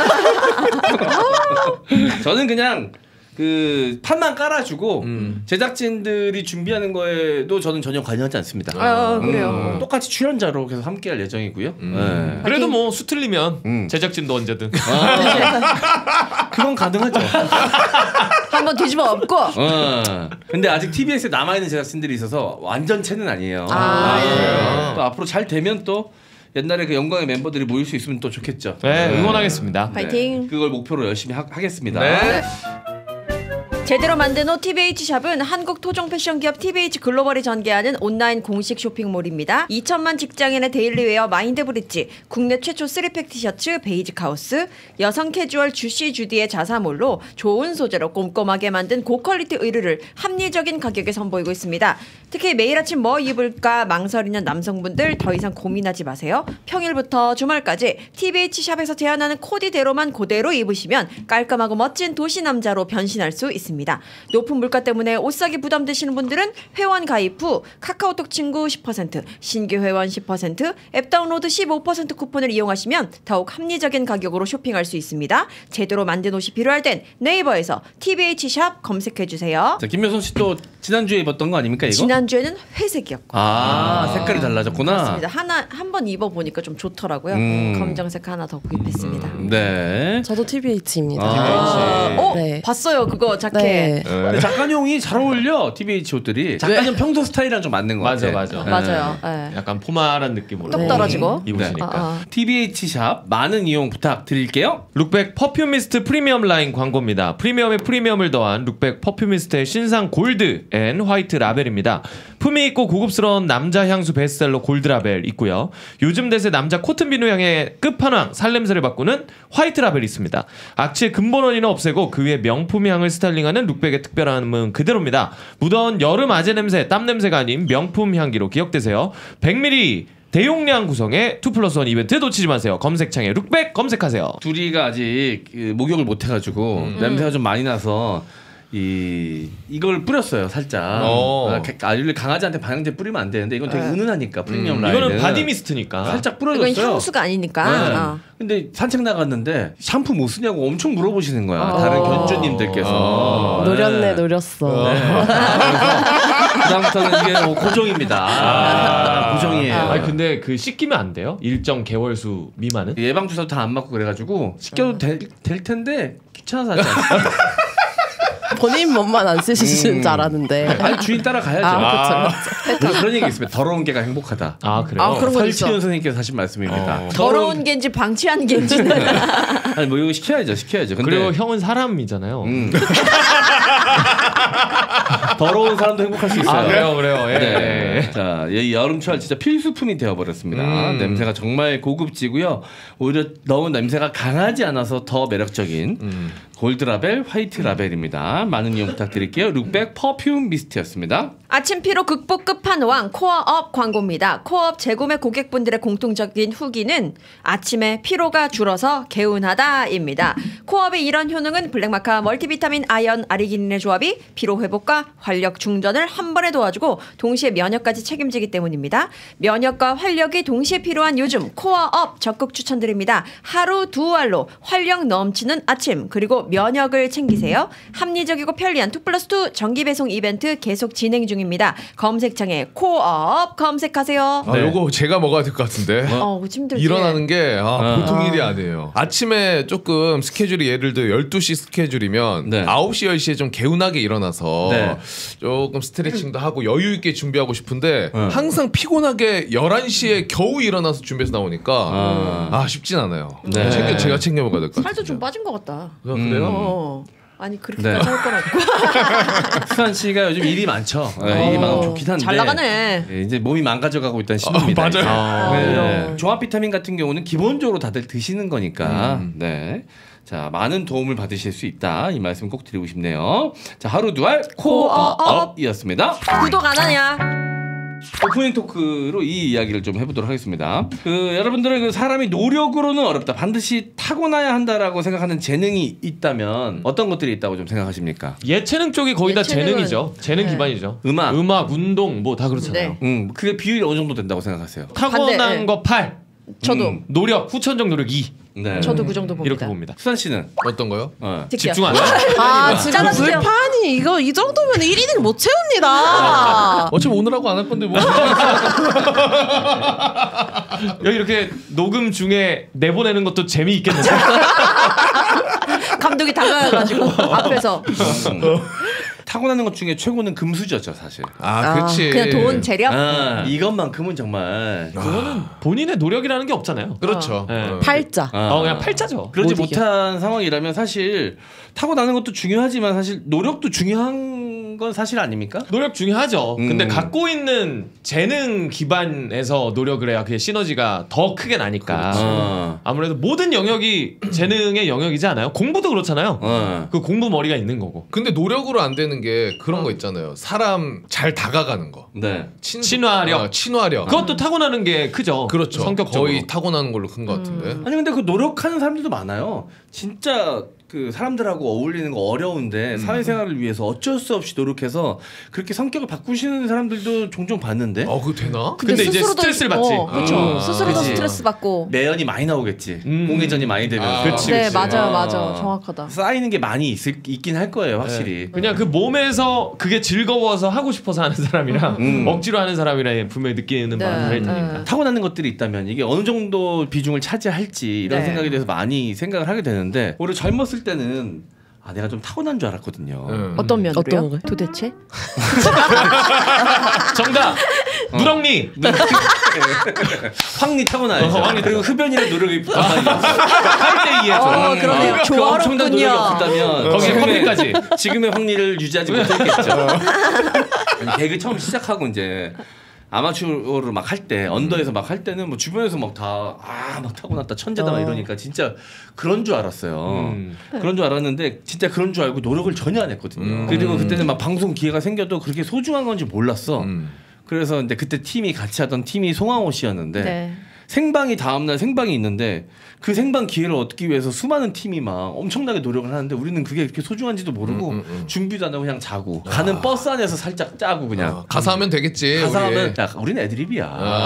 [SPEAKER 1] 저는 그냥 그 판만 깔아주고
[SPEAKER 3] 음.
[SPEAKER 1] 제작진들이 준비하는 거에도 저는 전혀 관여하지 않습니다.
[SPEAKER 2] 아, 그래요.
[SPEAKER 1] 음, 똑같이 출연자로 계속 함께할 예정이고요. 네.
[SPEAKER 4] 그래도 뭐 수틀리면
[SPEAKER 1] 음.
[SPEAKER 4] 제작진도 언제든.
[SPEAKER 1] 아, 그건 가능하죠.
[SPEAKER 2] 한번 뒤집어 엎고.
[SPEAKER 1] 어. 근데 아직 티비에스에 남아있는 제작진들이 있어서 완전체는 아니에요.
[SPEAKER 2] 아,
[SPEAKER 1] 네. 또 앞으로 잘 되면 또 옛날에 그 영광의 멤버들이 모일 수 있으면 또 좋겠죠.
[SPEAKER 4] 네, 응원하겠습니다.
[SPEAKER 2] 파이팅.
[SPEAKER 1] 그걸 목표로 열심히 하, 하겠습니다.
[SPEAKER 3] 네.
[SPEAKER 2] 제대로 만든 옷 티비에이치샵은 한국 토종 패션 기업 티비에이치 글로벌이 전개하는 온라인 공식 쇼핑몰입니다. 이천만 직장인의 데일리웨어 마인드 브릿지, 국내 최초 쓰리팩 티셔츠 베이직 하우스, 여성 캐주얼 주시 주디의 자사몰로 좋은 소재로 꼼꼼하게 만든 고퀄리티 의류를 합리적인 가격에 선보이고 있습니다. 특히 매일 아침 뭐 입을까 망설이는 남성분들 더 이상 고민하지 마세요. 평일부터 주말까지 티비에이치샵에서 제안하는 코디대로만 그대로 입으시면 깔끔하고 멋진 도시 남자로 변신할 수 있습니다. 높은 물가 때문에 옷 사기 부담되시는 분들은 회원 가입 후 카카오톡 친구 십 퍼센트, 신규 회원 십 퍼센트, 앱 다운로드 십오 퍼센트 쿠폰을 이용하시면 더욱 합리적인 가격으로 쇼핑할 수 있습니다. 제대로 만든 옷이 필요할 땐 네이버에서 티비에이치샵 검색해주세요.
[SPEAKER 1] 자, 김효선 씨 또 지난주에 입었던 거 아닙니까 이거?
[SPEAKER 2] 지난주에는 회색이었고
[SPEAKER 1] 아, 색깔이 달라졌구나.
[SPEAKER 2] 그렇습니다. 하나 한 번 입어보니까 좀 좋더라고요.
[SPEAKER 1] 음.
[SPEAKER 2] 검정색 하나 더 구입했습니다.
[SPEAKER 1] 네.
[SPEAKER 5] 저도 티비에이치입니다.
[SPEAKER 1] 아.
[SPEAKER 2] 어?
[SPEAKER 5] 네.
[SPEAKER 2] 봤어요 그거 자켓.
[SPEAKER 5] 네.
[SPEAKER 1] 근데 작가용이 잘 어울려 티비에이치 옷들이. 작가용 평소 스타일이랑 좀 맞는 것
[SPEAKER 4] 맞아,
[SPEAKER 1] 같아.
[SPEAKER 4] 맞아.
[SPEAKER 1] 네.
[SPEAKER 2] 맞아요. 네.
[SPEAKER 4] 약간 포말한 느낌으로
[SPEAKER 2] 똑 떨어지고.
[SPEAKER 4] 입으시니까.
[SPEAKER 2] 아, 아.
[SPEAKER 1] 티비에이치 샵 많은 이용 부탁드릴게요.
[SPEAKER 4] 룩백 퍼퓸미스트 프리미엄 라인 광고입니다. 프리미엄에 프리미엄을 더한 룩백 퍼퓸미스트의 신상 골드 앤 화이트 라벨입니다. 품위 있고 고급스러운 남자 향수 베스트셀러 골드라벨 있고요. 요즘 대세 남자 코튼 비누 향의 끝판왕 살냄새를 바꾸는 화이트 라벨이 있습니다. 악취의 근본원인은 없애고 그 위에 명품 향을 스타일링하는 룩백의 특별함은 그대로입니다. 무더운 여름 아재 냄새, 땀 냄새가 아닌 명품 향기로 기억되세요. 백 밀리리터 대용량 구성의 투 플러스 원 이벤트 놓치지 마세요. 검색창에 룩백 검색하세요.
[SPEAKER 1] 둘이가 아직 그 목욕을 못 해가지고
[SPEAKER 3] 음.
[SPEAKER 1] 냄새가 좀 많이 나서 이 이걸 뿌렸어요 살짝.
[SPEAKER 3] 어.
[SPEAKER 1] 아, 원래 강아지한테 방향제 뿌리면 안 되는데 이건 되게
[SPEAKER 2] 네.
[SPEAKER 1] 은은하니까 프리미엄
[SPEAKER 3] 음.
[SPEAKER 1] 라인은
[SPEAKER 4] 이거는 바디 미스트니까.
[SPEAKER 1] 살짝
[SPEAKER 2] 이건
[SPEAKER 1] 뿌려줬어요.
[SPEAKER 2] 향수가 아니니까.
[SPEAKER 1] 네.
[SPEAKER 2] 어.
[SPEAKER 1] 근데 산책 나갔는데 샴푸 못 쓰냐고 엄청 물어보시는 거야.
[SPEAKER 2] 어.
[SPEAKER 1] 다른 견주님들께서.
[SPEAKER 3] 어.
[SPEAKER 5] 노렸네 노렸어.
[SPEAKER 1] 네. 그래서 그다음부터는 이게 뭐 고정입니다. 아, 고정이에요.
[SPEAKER 4] 아니 근데 그 씻기면 안 돼요? 일정 개월수 미만은?
[SPEAKER 1] 예방 주사도 다 안 맞고 그래가지고 씻겨도 될, 될 텐데 귀찮아서 하지 않습니다.
[SPEAKER 5] 본인 몸만 안 쓰시는
[SPEAKER 1] 음.
[SPEAKER 5] 줄 알았는데.
[SPEAKER 1] 아니 주인 따라가야죠.
[SPEAKER 5] 아, 그렇죠.
[SPEAKER 1] 뭐 그런 얘기 있습니다. 더러운 개가 행복하다.
[SPEAKER 4] 아 그래요?
[SPEAKER 2] 아, 그런 거 있어.
[SPEAKER 1] 설치현 선생님께서 하신 말씀입니다.
[SPEAKER 3] 어.
[SPEAKER 2] 더러운 겐지 방치한 겐지는
[SPEAKER 1] 아니 뭐 이거 시켜야죠, 시켜야죠. 근데
[SPEAKER 4] 그리고 형은 사람이잖아요.
[SPEAKER 1] 음. 더러운 사람도 행복할 수 있어요.
[SPEAKER 4] 아 그래요, 그래요. 예.
[SPEAKER 1] 네. 자, 이 여름철 진짜 필수품이 되어버렸습니다.
[SPEAKER 3] 음.
[SPEAKER 1] 냄새가 정말 고급지고요. 오히려 너무 냄새가 강하지 않아서 더 매력적인
[SPEAKER 3] 음.
[SPEAKER 1] 골드라벨, 화이트 라벨입니다. 많은 이용 부탁드릴게요. 룩백 퍼퓸 미스트였습니다.
[SPEAKER 2] 아침 피로 극복 끝판왕 코어업 광고입니다. 코어업 재구매 고객분들의 공통적인 후기는 아침에 피로가 줄어서 개운하다입니다. 코어업의 이런 효능은 블랙마카 멀티비타민 아연 아르기닌의 조합이 피로 회복과 활력 충전을 한 번에 도와주고 동시에 면역까지 책임지기 때문입니다. 면역과 활력이 동시에 필요한 요즘 코어업 적극 추천드립니다. 하루 두 알로 활력 넘치는 아침 그리고 면역을 챙기세요. 합리적이고 편리한 투 플러스 투 정기 배송 이벤트 계속 진행 중입니다. 검색창에 코어업 검색하세요.
[SPEAKER 3] 아, 요거 제가 먹어야 될 것 같은데.
[SPEAKER 2] 어, 힘들지.
[SPEAKER 3] 일어나는 게 아,
[SPEAKER 1] 어.
[SPEAKER 3] 보통 일이 아니에요. 아침에 조금 스케줄이 예를 들어 열두 시 스케줄이면
[SPEAKER 1] 네.
[SPEAKER 3] 아홉 시 열 시에 좀 개운하게 일어나서
[SPEAKER 1] 네.
[SPEAKER 3] 조금 스트레칭도 하고 여유 있게 준비하고 싶은데
[SPEAKER 1] 네.
[SPEAKER 3] 항상 피곤하게 열한 시에 겨우 일어나서 준비해서 나오니까
[SPEAKER 1] 아.
[SPEAKER 3] 아, 쉽진 않아요.
[SPEAKER 1] 네.
[SPEAKER 3] 챙겨, 제가 챙겨 먹어야 될 것 같아요.
[SPEAKER 2] 살도 좀 빠진 것 같다.
[SPEAKER 3] 아, 그래요?
[SPEAKER 2] 어. 아니 그렇게까지
[SPEAKER 1] 네.
[SPEAKER 2] 할 건 없고.
[SPEAKER 1] 수환 씨가 요즘 일이 많죠. 네, 일이 많으면 좋긴 한데
[SPEAKER 2] 잘 나가네.
[SPEAKER 1] 네, 이제 몸이 망가져가고 있다는 신호입니다.
[SPEAKER 3] 아, 맞아요.
[SPEAKER 1] 아, 네.
[SPEAKER 2] 이런.
[SPEAKER 1] 종합 비타민 같은 경우는 기본적으로 다들 드시는 거니까
[SPEAKER 3] 음.
[SPEAKER 1] 네. 자, 많은 도움을 받으실 수 있다. 이 말씀 꼭 드리고 싶네요. 자, 하루 두 알 코어업이었습니다.
[SPEAKER 2] 구독 안 하냐?
[SPEAKER 1] 오프닝 토크로 이 이야기를 좀 해보도록 하겠습니다. 그 여러분들은 그 사람이 노력으로는 어렵다, 반드시 타고나야 한다라고 생각하는 재능이 있다면 어떤 것들이 있다고 좀 생각하십니까?
[SPEAKER 4] 예체능 쪽이 거의 다
[SPEAKER 2] 예체능은-
[SPEAKER 4] 재능이죠. 재능
[SPEAKER 2] 네.
[SPEAKER 4] 기반이죠.
[SPEAKER 1] 음악.
[SPEAKER 4] 음악, 운동 뭐 다 그렇잖아요.
[SPEAKER 2] 네.
[SPEAKER 1] 음, 그게 비율이 어느 정도 된다고 생각하세요?
[SPEAKER 4] 타고난
[SPEAKER 2] 반대, 네.
[SPEAKER 4] 거 팔,
[SPEAKER 2] 저도
[SPEAKER 1] 음.
[SPEAKER 4] 노력, 후천적 노력 이.
[SPEAKER 1] 네.
[SPEAKER 2] 저도 그 정도 봅니다.
[SPEAKER 4] 이렇게 봅니다.
[SPEAKER 1] 수산 씨는
[SPEAKER 3] 어떤 거요?
[SPEAKER 1] 어.
[SPEAKER 2] 듣기야.
[SPEAKER 4] 집중 안 해.
[SPEAKER 5] 아 지금
[SPEAKER 2] 잘라주세요.
[SPEAKER 5] 불판이 이거 이 정도면 일 인을 못 채웁니다.
[SPEAKER 3] 어차피 오늘하고 안 할 건데 뭐.
[SPEAKER 4] 여기 이렇게 녹음 중에 내보내는 것도 재미있겠는데.
[SPEAKER 2] 감독이 다가가가지고 앞에서
[SPEAKER 1] 타고나는 것 중에 최고는 금수저죠, 사실.
[SPEAKER 3] 아, 그렇지.
[SPEAKER 2] 그냥 돈 재력.
[SPEAKER 1] 아, 이것만큼은 정말
[SPEAKER 4] 그거는 본인의 노력이라는 게 없잖아요.
[SPEAKER 3] 그렇죠.
[SPEAKER 4] 네.
[SPEAKER 3] 어.
[SPEAKER 5] 팔자.
[SPEAKER 1] 아.
[SPEAKER 4] 어 그냥 팔자죠.
[SPEAKER 1] 그러지
[SPEAKER 5] 못 이겨.
[SPEAKER 1] 못한 상황이라면 사실 타고나는 것도 중요하지만 사실 노력도 중요한 건 사실 아닙니까?
[SPEAKER 4] 노력 중요하죠.
[SPEAKER 1] 음.
[SPEAKER 4] 근데 갖고 있는 재능 기반에서 노력을 해야 그게 시너지가 더 크게 나니까.
[SPEAKER 1] 어.
[SPEAKER 4] 아무래도 모든 영역이 재능의 영역이지 않아요? 공부도 그렇잖아요.
[SPEAKER 1] 어.
[SPEAKER 4] 그 공부 머리가 있는 거고.
[SPEAKER 3] 근데 노력으로 안 되는 게 그런 거 있잖아요. 사람 잘 다가가는 거.
[SPEAKER 1] 네.
[SPEAKER 3] 친,
[SPEAKER 4] 친화력.
[SPEAKER 3] 어, 친화력.
[SPEAKER 4] 그것도 타고나는 게 크죠.
[SPEAKER 3] 그렇죠.
[SPEAKER 4] 성격적으로.
[SPEAKER 3] 거의 타고나는 걸로 큰 것 같은데.
[SPEAKER 1] 아니 근데 그 노력하는 사람들도 많아요. 진짜 그 사람들하고 어울리는 거 어려운데 사회생활을 위해서 어쩔 수 없이 노력해서 그렇게 성격을 바꾸시는 사람들도 종종 봤는데
[SPEAKER 3] 어, 그거 되나?
[SPEAKER 4] 근데 이제
[SPEAKER 2] 스스로도-
[SPEAKER 4] 스트레스를 받지.
[SPEAKER 2] 어, 그렇죠.
[SPEAKER 1] 아,
[SPEAKER 2] 스스로도
[SPEAKER 1] 그치.
[SPEAKER 2] 스트레스 받고.
[SPEAKER 1] 매연이 많이 나오겠지.
[SPEAKER 4] 음.
[SPEAKER 1] 공회전이 많이 되면서.
[SPEAKER 3] 아,
[SPEAKER 4] 그치,
[SPEAKER 2] 네
[SPEAKER 4] 그치.
[SPEAKER 2] 맞아요
[SPEAKER 1] 아.
[SPEAKER 2] 맞아 정확하다.
[SPEAKER 1] 쌓이는 게 많이 있을, 있긴 할 거예요, 확실히.
[SPEAKER 4] 그냥 그 몸에서 그게 즐거워서 하고 싶어서 하는 사람이랑
[SPEAKER 1] 음.
[SPEAKER 4] 억지로 하는 사람이랑 분명히 느끼는
[SPEAKER 2] 네,
[SPEAKER 4] 바가 다를 테니까.
[SPEAKER 2] 네.
[SPEAKER 1] 타고나는 것들이 있다면 이게 어느 정도 비중을 차지할지 이런
[SPEAKER 2] 네.
[SPEAKER 1] 생각에 대해서 많이 생각을 하게 되는데 오히려 젊었을 때는 아 내가 좀 타고난 줄 알았거든요.
[SPEAKER 3] 음.
[SPEAKER 2] 어떤 면으로요?
[SPEAKER 5] 어떤 거요?
[SPEAKER 2] 도대체?
[SPEAKER 4] 정답. 누렁니.
[SPEAKER 1] 황리 타고나야죠.
[SPEAKER 4] 어, 황리
[SPEAKER 1] 그리고 흡연이랑 노력이 붙었다면
[SPEAKER 4] 팔 대 이에
[SPEAKER 2] 어, 그러네요.
[SPEAKER 1] 그 엄청난 노력이
[SPEAKER 2] 조화롭군요.
[SPEAKER 1] 없었다면
[SPEAKER 4] 거기에 커피까지.
[SPEAKER 1] 지금의 황리를 유지하지 못했겠죠. 개그 처음 시작하고 이제 아마추어를 막 할 때 언더에서 막 할 때는 뭐 주변에서 막 다 아 막 타고났다 천재다 막 이러니까 진짜 그런 줄 알았어요.
[SPEAKER 4] 음.
[SPEAKER 1] 그런 줄 알았는데 진짜 그런 줄 알고 노력을 전혀 안 했거든요.
[SPEAKER 3] 음.
[SPEAKER 1] 그리고 그때는 막 방송 기회가 생겨도 그렇게 소중한 건지 몰랐어.
[SPEAKER 3] 음.
[SPEAKER 1] 그래서 이제 그때 팀이 같이 하던 팀이 송하호 씨였는데
[SPEAKER 2] 네.
[SPEAKER 1] 생방이 다음날 생방이 있는데 그 생방 기회를 얻기 위해서 수많은 팀이 막 엄청나게 노력을 하는데 우리는 그게 그렇게 소중한지도 모르고
[SPEAKER 3] 음, 음, 음.
[SPEAKER 1] 준비도 안 하고 그냥 자고 가는 버스 안에서 살짝 짜고 그냥
[SPEAKER 3] 아, 가사 하면 되겠지.
[SPEAKER 1] 가사
[SPEAKER 3] 우리.
[SPEAKER 1] 하면 야 우리는 애드립이야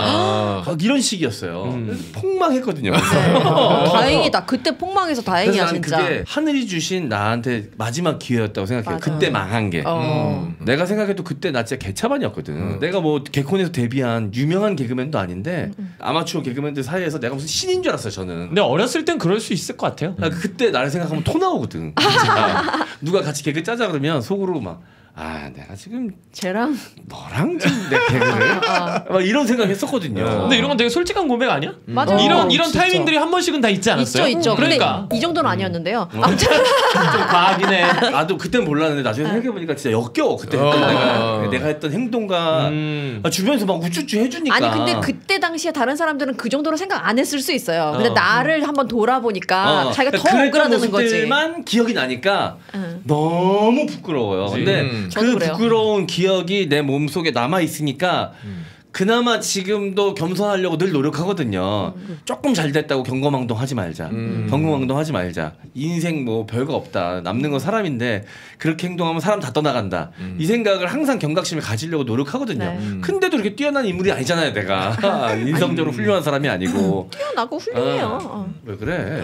[SPEAKER 3] 아.
[SPEAKER 1] 막 이런 식이었어요.
[SPEAKER 4] 음.
[SPEAKER 1] 그래서 폭망했거든요.
[SPEAKER 2] 네. 어, 다행이다. 그때 폭망해서 다행이야
[SPEAKER 1] 그래서 나는
[SPEAKER 2] 진짜.
[SPEAKER 1] 그게 하늘이 주신 나한테 마지막 기회였다고 생각해요.
[SPEAKER 2] 맞아.
[SPEAKER 1] 그때 망한 게.
[SPEAKER 2] 어.
[SPEAKER 3] 음.
[SPEAKER 1] 내가 생각해도 그때 나 진짜 개차반이었거든.
[SPEAKER 3] 음.
[SPEAKER 1] 내가 뭐 개콘에서 데뷔한 유명한 개그맨도 아닌데 아마추어 개그맨들 사이에서 내가 무슨 신인 줄 알았어요. 저는.
[SPEAKER 4] 근데 어렸을 땐 그럴 수 있을 것 같아요.
[SPEAKER 1] 나 그때 나를 생각하면 토 나오거든. 진짜. 누가 같이 개그 짜자 그러면 속으로 막 아 내가 지금
[SPEAKER 2] 쟤랑
[SPEAKER 1] 너랑 지금 내 개그를 막 이런 생각했었거든요.
[SPEAKER 4] 근데 이런 건 되게 솔직한 고백 아니야?
[SPEAKER 2] 맞아.
[SPEAKER 4] 이런 이런
[SPEAKER 5] 진짜.
[SPEAKER 4] 타이밍들이 한 번씩은 다 있지 않았어요?
[SPEAKER 2] 있죠 있죠.
[SPEAKER 4] 그러니까
[SPEAKER 2] 근데 이 정도는 아니었는데요. 아무튼
[SPEAKER 4] 좀 과하기네.
[SPEAKER 1] 나도 그땐 몰랐는데 나중에 생각해 보니까 진짜 역겨워 그때
[SPEAKER 3] 어.
[SPEAKER 1] 했던 내가 내가 했던 행동과
[SPEAKER 4] 음.
[SPEAKER 1] 아, 주변에서 막 우쭈쭈 해주니까.
[SPEAKER 2] 아니 근데 그때 당시에 다른 사람들은 그 정도로 생각 안 했을 수 있어요. 근데
[SPEAKER 1] 어.
[SPEAKER 2] 나를 한번 돌아보니까
[SPEAKER 1] 어,
[SPEAKER 2] 자기가 더
[SPEAKER 1] 그랬던
[SPEAKER 2] 오그라드는 거지.
[SPEAKER 1] 모습들만 기억이 나니까
[SPEAKER 2] 응.
[SPEAKER 1] 너무 부끄러워요.
[SPEAKER 4] 그치.
[SPEAKER 1] 근데
[SPEAKER 3] 음.
[SPEAKER 2] 저도
[SPEAKER 1] 그
[SPEAKER 2] 그래요.
[SPEAKER 1] 부끄러운 기억이 내 몸속에 남아 있으니까 그나마 지금도 겸손하려고 늘 노력하거든요. 조금 잘 됐다고 경거망동 하지 말자.
[SPEAKER 3] 음.
[SPEAKER 1] 경거망동 하지 말자. 인생 뭐 별거 없다. 남는 건 사람인데 그렇게 행동하면 사람 다 떠나간다. 이 생각을 항상 경각심을 가지려고 노력하거든요.
[SPEAKER 2] 네.
[SPEAKER 1] 근데도 이렇게 뛰어난 인물이 아니잖아요, 내가. 인성적으로 훌륭한 사람이 아니고.
[SPEAKER 2] 뛰어나고 훌륭해요. 어.
[SPEAKER 1] 왜 그래?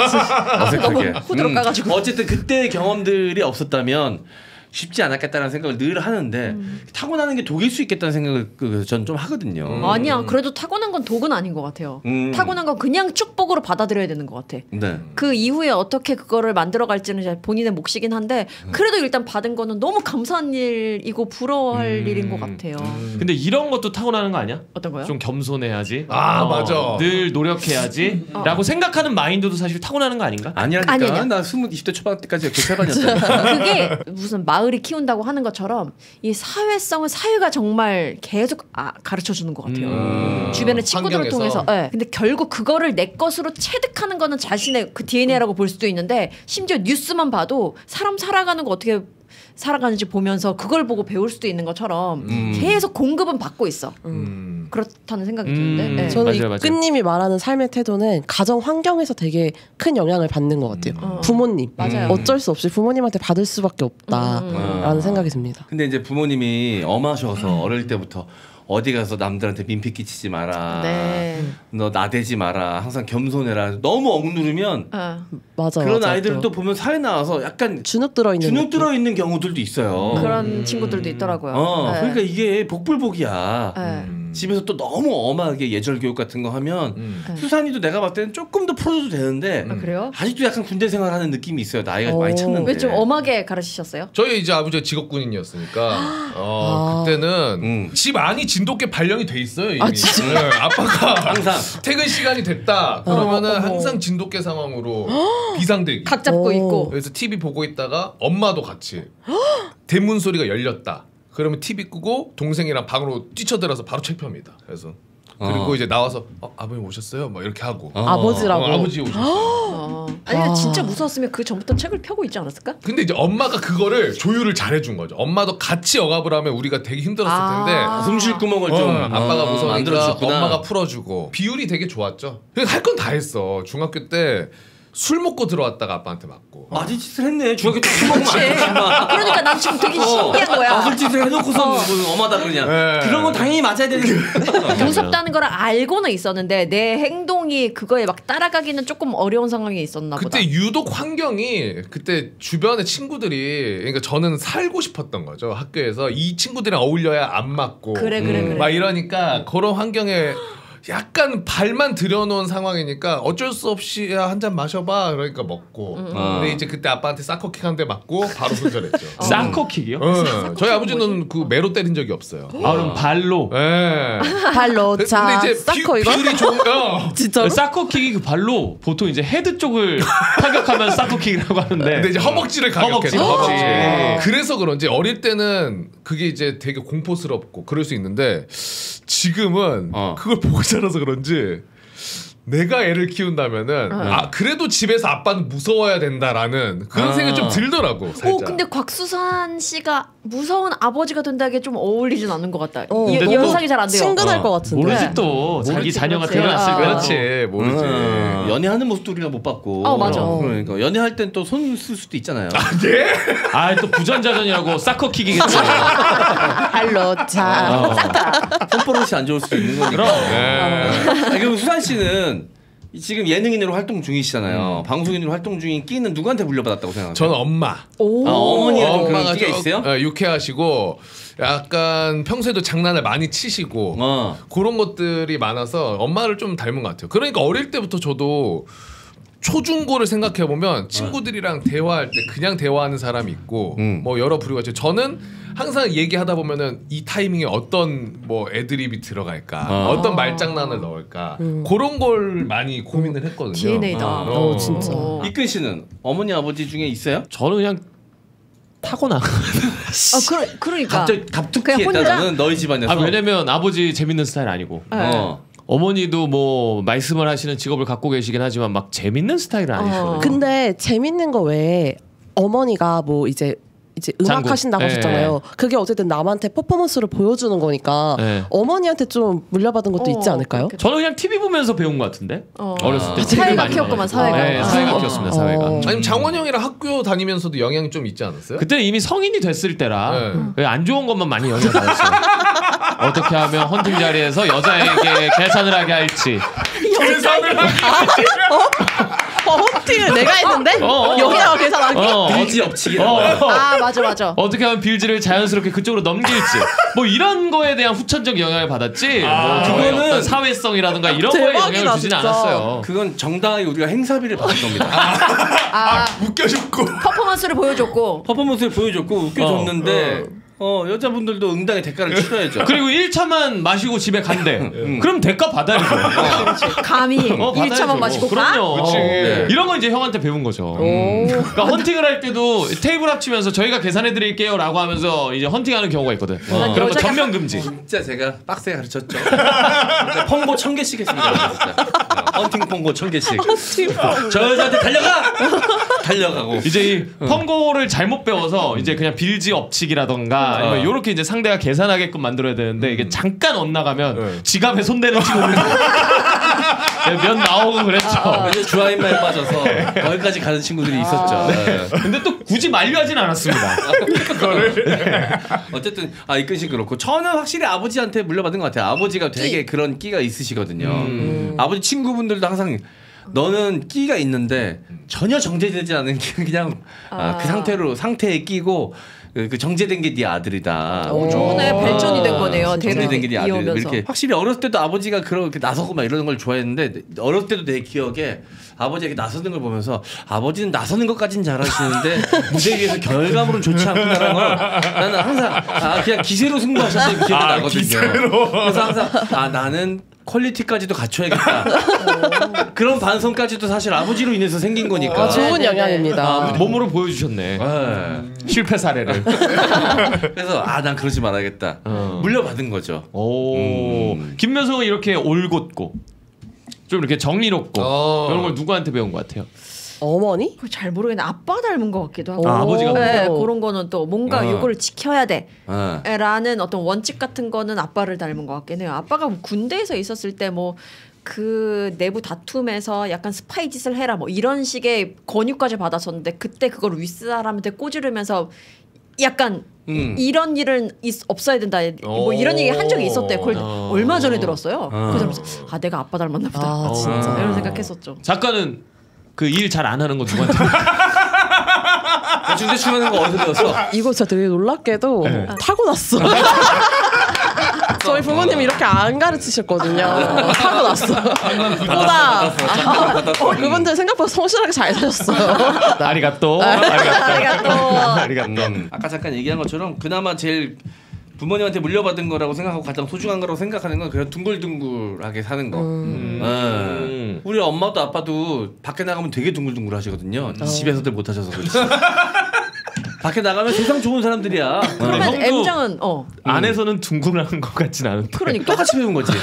[SPEAKER 1] 갑자기 어색하게.
[SPEAKER 2] 너무 후드로 까가지고.
[SPEAKER 1] 어쨌든 그때의 경험들이 없었다면 쉽지 않았겠다는 생각을 늘 하는데
[SPEAKER 2] 음.
[SPEAKER 1] 타고나는 게 독일 수 있겠다는 생각을 전 좀 하거든요.
[SPEAKER 2] 아니야. 그래도 타고난 건 독은 아닌 것 같아요.
[SPEAKER 1] 음.
[SPEAKER 2] 타고난 건 그냥 축복으로 받아들여야 되는 것 같아.
[SPEAKER 1] 네.
[SPEAKER 2] 그 이후에 어떻게 그거를 만들어갈지는 이제 본인의 몫이긴 한데 그래도 일단 받은 거는 너무 감사한 일이고 부러워할
[SPEAKER 1] 음.
[SPEAKER 2] 일인 것 같아요.
[SPEAKER 4] 근데 이런 것도 타고나는 거 아니야?
[SPEAKER 2] 어떤 거요?
[SPEAKER 4] 좀 겸손해야지.
[SPEAKER 3] 아, 맞아.
[SPEAKER 4] 늘 노력해야지. 라고 생각하는 마인드도 사실 타고나는 거 아닌가?
[SPEAKER 1] 아니라니까.
[SPEAKER 2] 아니, 아니야.
[SPEAKER 1] 나 스무, 이십 대 초반 때까지 개차반이었다니까.
[SPEAKER 2] 그게 무슨 마을이 키운다고 하는 것처럼 이 사회성은 사회가 정말 계속 아, 가르쳐 주는 것 같아요.
[SPEAKER 1] 음.
[SPEAKER 2] 주변의 친구들을
[SPEAKER 3] 환경에서.
[SPEAKER 2] 통해서. 네. 근데 결국 그거를 내 것으로 체득하는 거는 자신의 그 디엔에이라고 볼 수도 있는데 심지어 뉴스만 봐도 사람 살아가는 거 어떻게 살아가는지 보면서 그걸 보고 배울 수도 있는 것처럼
[SPEAKER 1] 음.
[SPEAKER 2] 계속 공급은 받고 있어.
[SPEAKER 3] 음.
[SPEAKER 2] 그렇다는 생각이
[SPEAKER 4] 음.
[SPEAKER 2] 드는데. 네.
[SPEAKER 5] 저는
[SPEAKER 4] 맞아요, 맞아요.
[SPEAKER 5] 이끈님이 말하는 삶의 태도는 가정 환경에서 되게 큰 영향을 받는 것 같아요.
[SPEAKER 2] 음.
[SPEAKER 5] 부모님.
[SPEAKER 2] 맞아요.
[SPEAKER 5] 어쩔 수 없이 부모님한테 받을 수밖에 없다라는
[SPEAKER 1] 음.
[SPEAKER 5] 생각이 듭니다.
[SPEAKER 1] 근데 이제 부모님이 엄하셔서 어릴 때부터 어디 가서 남들한테 민폐 끼치지 마라.
[SPEAKER 2] 네.
[SPEAKER 1] 너 나대지 마라. 항상 겸손해라. 너무 억누르면
[SPEAKER 2] 어.
[SPEAKER 5] 맞아.
[SPEAKER 1] 그런
[SPEAKER 5] 맞아.
[SPEAKER 1] 아이들을
[SPEAKER 5] 또
[SPEAKER 1] 또 보면 사회 나와서 약간
[SPEAKER 5] 주눅 들어 있는
[SPEAKER 1] 주눅 들어 있는 경우들도 있어요.
[SPEAKER 2] 그런 친구들도 있더라고요.
[SPEAKER 1] 어,
[SPEAKER 2] 네.
[SPEAKER 1] 그러니까 이게 복불복이야.
[SPEAKER 2] 네.
[SPEAKER 3] 음.
[SPEAKER 1] 집에서 또 너무 엄하게 예절 교육 같은 거 하면
[SPEAKER 3] 음.
[SPEAKER 1] 수산이도 내가 봤을 때는 조금 더 풀어줘도 되는데
[SPEAKER 2] 아, 그래요?
[SPEAKER 1] 아직도 약간 군대 생활하는 느낌이 있어요. 나이가
[SPEAKER 5] 오.
[SPEAKER 1] 많이 찼는데.
[SPEAKER 2] 왜 좀 엄하게 가르치셨어요?
[SPEAKER 3] 저희 이제 아버지가 직업군인이었으니까 어,
[SPEAKER 5] 아.
[SPEAKER 3] 그때는
[SPEAKER 1] 음.
[SPEAKER 3] 집 안이 진돗개 발령이 돼 있어요 이미.
[SPEAKER 5] 아, 진짜?
[SPEAKER 3] 네, 아빠가
[SPEAKER 1] 항상
[SPEAKER 3] 퇴근 시간이 됐다 그러면은
[SPEAKER 5] 어, 어머.
[SPEAKER 3] 항상 진돗개 상황으로 비상대기.
[SPEAKER 2] 각 잡고
[SPEAKER 5] 오.
[SPEAKER 2] 있고.
[SPEAKER 3] 그래서 티비 보고 있다가 엄마도 같이 대문 소리가 열렸다. 그러면 티비 끄고 동생이랑 방으로 뛰쳐들어서 바로 체포합니다. 그래서 그리고
[SPEAKER 1] 어.
[SPEAKER 3] 이제 나와서 어, 아버님 오셨어요? 막 이렇게 하고
[SPEAKER 1] 어.
[SPEAKER 5] 아버지라고.
[SPEAKER 3] 어, 아버지 오셨어요.
[SPEAKER 2] 어. 아니
[SPEAKER 5] 아.
[SPEAKER 2] 진짜 무서웠으면 그 전부터 책을 펴고 있지 않았을까?
[SPEAKER 3] 근데 이제 엄마가 그거를 조율을 잘해준 거죠. 엄마도 같이 억압을 하면 우리가 되게 힘들었을 텐데
[SPEAKER 2] 아.
[SPEAKER 1] 숨 쉴 구멍을
[SPEAKER 3] 어,
[SPEAKER 1] 좀
[SPEAKER 3] 아빠가
[SPEAKER 1] 어,
[SPEAKER 3] 무서우니까
[SPEAKER 1] 만들어줬구나.
[SPEAKER 3] 엄마가 풀어주고 비율이 되게 좋았죠. 할 건 다 했어. 중학교 때 술 먹고 들어왔다가 아빠한테 맞고.
[SPEAKER 1] 맞은 짓을 했네. 중학교 때 술 먹으면 안 되지.
[SPEAKER 2] 아, 그러니까 난 지금 되게 신기한 거야.
[SPEAKER 1] 맞을 짓을 해놓고서 뭐 엄하다 그러냐.
[SPEAKER 3] 네.
[SPEAKER 1] 그런 건 당연히 맞아야 되는.
[SPEAKER 2] 무섭다는 걸 알고는 있었는데 내 행동이 그거에 막 따라가기는 조금 어려운 상황이 있었나 보다.
[SPEAKER 3] 그때 유독 환경이 그때 주변의 친구들이 그러니까 저는 살고 싶었던 거죠. 학교에서 이 친구들이랑 어울려야 안 맞고
[SPEAKER 2] 그래 그래
[SPEAKER 1] 음,
[SPEAKER 2] 그래.
[SPEAKER 3] 막 이러니까 그런 환경에 약간 발만 들여놓은 상황이니까 어쩔 수 없이 야, 한 잔 마셔봐 그러니까 먹고 음. 근데 이제 그때 아빠한테 사커킥 한 대 맞고 바로 손절했죠.
[SPEAKER 4] 어. 사커킥이요?
[SPEAKER 3] 어. 저희 아버지는 그 매로 때린 적이 없어요.
[SPEAKER 4] 아 그럼 발로?
[SPEAKER 3] 네.
[SPEAKER 5] 발로 자
[SPEAKER 3] 근데 이제
[SPEAKER 5] 사커 이거?
[SPEAKER 3] 비율이 좋아요.
[SPEAKER 5] 진짜로?
[SPEAKER 4] 사커킥이 그 발로 보통 이제 헤드 쪽을 타격하면 사커킥이라고 하는데
[SPEAKER 3] 근데 이제 허벅지를 가격했죠.
[SPEAKER 4] 허벅지, 허벅지.
[SPEAKER 3] 그래서 그런지 어릴 때는 그게 이제 되게 공포스럽고 그럴 수 있는데 지금은
[SPEAKER 1] 어.
[SPEAKER 3] 그걸 보고 자라서 그런지 내가 애를 키운다면은
[SPEAKER 2] 어.
[SPEAKER 3] 아 그래도 집에서 아빠는 무서워야 된다라는 그런
[SPEAKER 1] 아.
[SPEAKER 3] 생각이 좀 들더라고. 살짝.
[SPEAKER 2] 오 근데 곽수산 씨가 무서운 아버지가 된다기에 좀 어울리진 않는 것 같다.
[SPEAKER 5] 어,
[SPEAKER 2] 이,
[SPEAKER 4] 근데
[SPEAKER 2] 연상이 잘 안 돼요.
[SPEAKER 5] 친근할
[SPEAKER 1] 어.
[SPEAKER 5] 것 같은데.
[SPEAKER 4] 모르지 또 자기
[SPEAKER 2] 모르지,
[SPEAKER 4] 자녀가
[SPEAKER 2] 그렇지.
[SPEAKER 4] 태어났을
[SPEAKER 2] 아.
[SPEAKER 4] 거야.
[SPEAKER 3] 그렇지 모르지.
[SPEAKER 1] 음, 연애하는 모습도 우리가 못 봤고.
[SPEAKER 2] 어, 맞아.
[SPEAKER 1] 그러니까 연애할 땐 또 손 쓸 수도 있잖아요.
[SPEAKER 4] 아 또 부전자전이라고 사커킥이겠지.
[SPEAKER 5] 발로 자
[SPEAKER 1] 어. 손버릇이 안 좋을 수도 있는 거니까.
[SPEAKER 4] 그럼.
[SPEAKER 3] 네.
[SPEAKER 1] 아니, 그럼 수산 씨는 지금 예능인으로 활동 중이시잖아요.
[SPEAKER 3] 음.
[SPEAKER 1] 방송인으로 활동 중인 끼는 누구한테 물려받았다고 생각하세요?
[SPEAKER 3] 저는 엄마.
[SPEAKER 2] 오.
[SPEAKER 1] 아, 어머니가 좀 그런
[SPEAKER 3] 엄마가
[SPEAKER 1] 끼가
[SPEAKER 3] 좀,
[SPEAKER 1] 있어요?
[SPEAKER 3] 어, 유쾌하시고 약간 평소에도 장난을 많이 치시고
[SPEAKER 1] 어.
[SPEAKER 3] 그런 것들이 많아서 엄마를 좀 닮은 것 같아요. 그러니까 어릴 때부터 저도 초중고를 생각해 보면 친구들이랑 대화할 때 그냥 대화하는 사람이 있고
[SPEAKER 1] 음.
[SPEAKER 3] 뭐 여러 부류가 있죠. 저는 항상 얘기하다 보면은 이 타이밍에 어떤 뭐 애드립이 들어갈까,
[SPEAKER 1] 어.
[SPEAKER 3] 어떤 말장난을 넣을까 그런 걸 많이 고민을 했거든요.
[SPEAKER 2] 디엔에이다.
[SPEAKER 3] 어.
[SPEAKER 5] 어, 진짜.
[SPEAKER 2] 어.
[SPEAKER 1] 이근 씨는 어머니 아버지 중에 있어요?
[SPEAKER 4] 저는 그냥 타고나.
[SPEAKER 2] 아, 그러, 그러니까.
[SPEAKER 1] 갑자기 갑툭튀
[SPEAKER 2] 그냥 혼자?
[SPEAKER 1] 했다는 너희 집안에서.
[SPEAKER 4] 아 왜냐면 아버지 재밌는 스타일 아니고.
[SPEAKER 2] 네.
[SPEAKER 1] 어.
[SPEAKER 4] 어머니도 뭐 말씀을 하시는 직업을 갖고 계시긴 하지만 막 재밌는 스타일은 아니시거든요.
[SPEAKER 2] 어.
[SPEAKER 5] 근데 재밌는 거 외에 어머니가 뭐 이제 이제 음악
[SPEAKER 4] 장군.
[SPEAKER 5] 하신다고
[SPEAKER 4] 예,
[SPEAKER 5] 하셨잖아요. 그게 어쨌든 남한테 퍼포먼스를 보여주는 거니까
[SPEAKER 4] 예.
[SPEAKER 5] 어머니한테 좀 물려받은 것도 있지
[SPEAKER 2] 어,
[SPEAKER 5] 않을까요?
[SPEAKER 2] 그렇겠다.
[SPEAKER 4] 저는 그냥 티비 보면서 배운 것 같은데.
[SPEAKER 2] 어.
[SPEAKER 4] 어렸을 때
[SPEAKER 2] 아,
[SPEAKER 4] TV를
[SPEAKER 2] 사회가
[SPEAKER 4] 많이
[SPEAKER 2] 키웠구만,
[SPEAKER 4] 봐가지고.
[SPEAKER 2] 사회가.
[SPEAKER 4] 네, 사회가
[SPEAKER 2] 아.
[SPEAKER 4] 키웠습니다. 사회가.
[SPEAKER 5] 어.
[SPEAKER 3] 아니면 장원 형이랑 학교 다니면서도 영향이 좀 있지 않았어요?
[SPEAKER 4] 그때는 이미 성인이 됐을 때라
[SPEAKER 3] 네.
[SPEAKER 4] 왜 안 좋은 것만 많이 영향을 받았어요. 어떻게 하면 헌팅 자리에서 여자에게 계산을 하게 할지.
[SPEAKER 3] 계산을
[SPEAKER 5] 어, 헌팅을 내가 했는데
[SPEAKER 4] 어, 어.
[SPEAKER 5] 여기다가 계산하기?
[SPEAKER 4] 어,
[SPEAKER 1] 빌지 업치기.
[SPEAKER 4] 어, 어.
[SPEAKER 2] 아 맞아 맞아.
[SPEAKER 4] 어떻게 하면 빌지를 자연스럽게 그쪽으로 넘길지 뭐 이런 거에 대한 후천적 영향을 받았지 뭐 그거는
[SPEAKER 1] 그거는
[SPEAKER 4] 어떤 사회성이라든가 이런 거에
[SPEAKER 5] 대박이다,
[SPEAKER 4] 영향을 주진
[SPEAKER 5] 진짜.
[SPEAKER 4] 않았어요.
[SPEAKER 1] 그건 정당하게 우리가 행사비를 받은 겁니다.
[SPEAKER 2] 아
[SPEAKER 3] 웃겨 죽고.
[SPEAKER 2] 퍼포먼스를 보여줬고.
[SPEAKER 1] 퍼포먼스를 보여줬고 웃겨줬는데 어, 여자분들도 응당의 대가를 치러야죠.
[SPEAKER 4] 그리고 일 차만 마시고 집에 간대. 그럼 대가 받아야죠.
[SPEAKER 2] 감히
[SPEAKER 4] 어,
[SPEAKER 2] 일 차만
[SPEAKER 4] 받아야죠.
[SPEAKER 2] 마시고 가?
[SPEAKER 4] 그럼요.
[SPEAKER 3] 그치.
[SPEAKER 4] 네. 이런 건 이제 형한테 배운 거죠. 그러니까 헌팅을 할 때도 테이블 합치면서 저희가 계산해 드릴게요라고 하면서 이제 헌팅하는 경우가 있거든. 그런 거
[SPEAKER 2] 여자가
[SPEAKER 4] 전면 금지.
[SPEAKER 1] 진짜 제가 빡세게 가르쳤죠. 진짜 펑고 천 개씩 했습니다. 진짜. 어, 헌팅 펑고 천 개씩. 저 여자한테 달려가! 달려가고.
[SPEAKER 4] 이제 이 펑고를 잘못 배워서 이제 그냥 빌지 업치기라던가 아니면 이렇게 이제 상대가 계산하게끔 만들어야 되는데 이게 잠깐 엇나가면
[SPEAKER 3] 네.
[SPEAKER 4] 지갑에 손대는 친구들 면 나오고 그랬죠.
[SPEAKER 1] 이제 주화인마에 빠져서 거기까지 가는 친구들이 있었죠. 네.
[SPEAKER 4] 근데 또 굳이 만류하진 않았습니다.
[SPEAKER 1] 어쨌든 아 이근 씨 그렇고 저는 확실히 아버지한테 물려받은 것 같아요. 아버지가 되게 그런 끼가 있으시거든요.
[SPEAKER 4] 음.
[SPEAKER 1] 아버지 친구분들도 항상 너는 끼가 있는데 전혀 정제되지 않은 끼 그냥 아, 그
[SPEAKER 2] 아.
[SPEAKER 1] 상태로 상태에 끼고 그, 그 정제된 게 네 아들이다.
[SPEAKER 2] 오, 좋네. 발전이 된 거네요.
[SPEAKER 1] 정제된 게 네 아들.
[SPEAKER 2] 이어면서.
[SPEAKER 1] 이렇게 확실히 어렸을 때도 아버지가 그렇게 나서고 막 이러는 걸 좋아했는데 어렸을 때도 내 기억에 아버지가 이렇게 나서는 걸 보면서 아버지는 나서는 것까지는 잘하시는데 무대 위에서 결과물은 좋지 않구나라는 걸 나는 항상 아 그냥 기세로 승부하셨던 기억이
[SPEAKER 3] 아,
[SPEAKER 1] 나거든요.
[SPEAKER 3] 기세로.
[SPEAKER 1] 그래서 항상 아 나는 퀄리티까지도 갖춰야겠다. 그런 반성까지도 사실 아버지로 인해서 생긴 거니까.
[SPEAKER 5] 아, 좋은
[SPEAKER 2] 네네네.
[SPEAKER 5] 영향입니다.
[SPEAKER 1] 아,
[SPEAKER 4] 몸으로 보여주셨네.
[SPEAKER 1] 네.
[SPEAKER 4] 실패 사례를.
[SPEAKER 1] 그래서 아 난 그러지 말아야겠다.
[SPEAKER 4] 어.
[SPEAKER 1] 물려받은 거죠.
[SPEAKER 4] 오.
[SPEAKER 1] 음.
[SPEAKER 4] 김면성은 이렇게 올곧고 좀 이렇게 정의롭고
[SPEAKER 3] 어.
[SPEAKER 4] 이런 걸 누구한테 배운 것 같아요?
[SPEAKER 5] 어머니?
[SPEAKER 2] 그거 잘 모르겠는데 아빠 닮은 것 같기도 하고.
[SPEAKER 4] 아, 아버지가
[SPEAKER 2] 네,
[SPEAKER 5] 오.
[SPEAKER 2] 그런 거는 또 뭔가
[SPEAKER 1] 어.
[SPEAKER 2] 요거를 지켜야 돼.
[SPEAKER 1] 네.
[SPEAKER 2] 라는 어떤 원칙 같은 거는 아빠를 닮은 것 같긴 해요. 아빠가 뭐 군대에서 있었을 때 뭐 그 내부 다툼에서 약간 스파이 짓을 해라 뭐 이런 식의 권유까지 받았었는데 그때 그걸 윗사람한테 꼬지르면서 약간
[SPEAKER 1] 음.
[SPEAKER 2] 이런 일은 있, 없어야 된다 뭐 이런 얘기 한 적이 있었대. 그걸
[SPEAKER 4] 어.
[SPEAKER 2] 얼마 전에 들었어요.
[SPEAKER 1] 어.
[SPEAKER 2] 그래서 아 내가 아빠 닮았나 보다.
[SPEAKER 5] 아, 진짜.
[SPEAKER 2] 이런 생각했었죠.
[SPEAKER 4] 작가는 그 일 잘 안 하는 거 누구한테?
[SPEAKER 1] 중대 출하는 거 어디서 배웠어?
[SPEAKER 5] 이거 진짜 되게 놀랍게도 타고났어. 저희 부모님이 이렇게 안 가르치셨거든요. 사고 났어. 보다 어, 그분들 생각보다 성실하게 잘 사셨어요.
[SPEAKER 4] 아리가또.
[SPEAKER 2] 아리가또.
[SPEAKER 4] 아리가또.
[SPEAKER 1] 음, 아까 잠깐 얘기한 것처럼 그나마 제일 부모님한테 물려받은 거라고 생각하고 가장 소중한 거라고 생각하는 건 그냥 둥글둥글하게 사는 거.
[SPEAKER 5] 음.
[SPEAKER 1] 음. 우리 엄마도 아빠도 밖에 나가면 되게 둥글둥글 하시거든요.
[SPEAKER 5] 어.
[SPEAKER 1] 집에서들 못 하셔서 그렇지. 밖에 나가면 세상 좋은 사람들이야.
[SPEAKER 2] 그러면
[SPEAKER 4] 형도-
[SPEAKER 2] M장은 어
[SPEAKER 4] 안에서는 둥글한 것 같진 않은데.
[SPEAKER 2] 그러니까
[SPEAKER 1] 똑같이 배운 거지.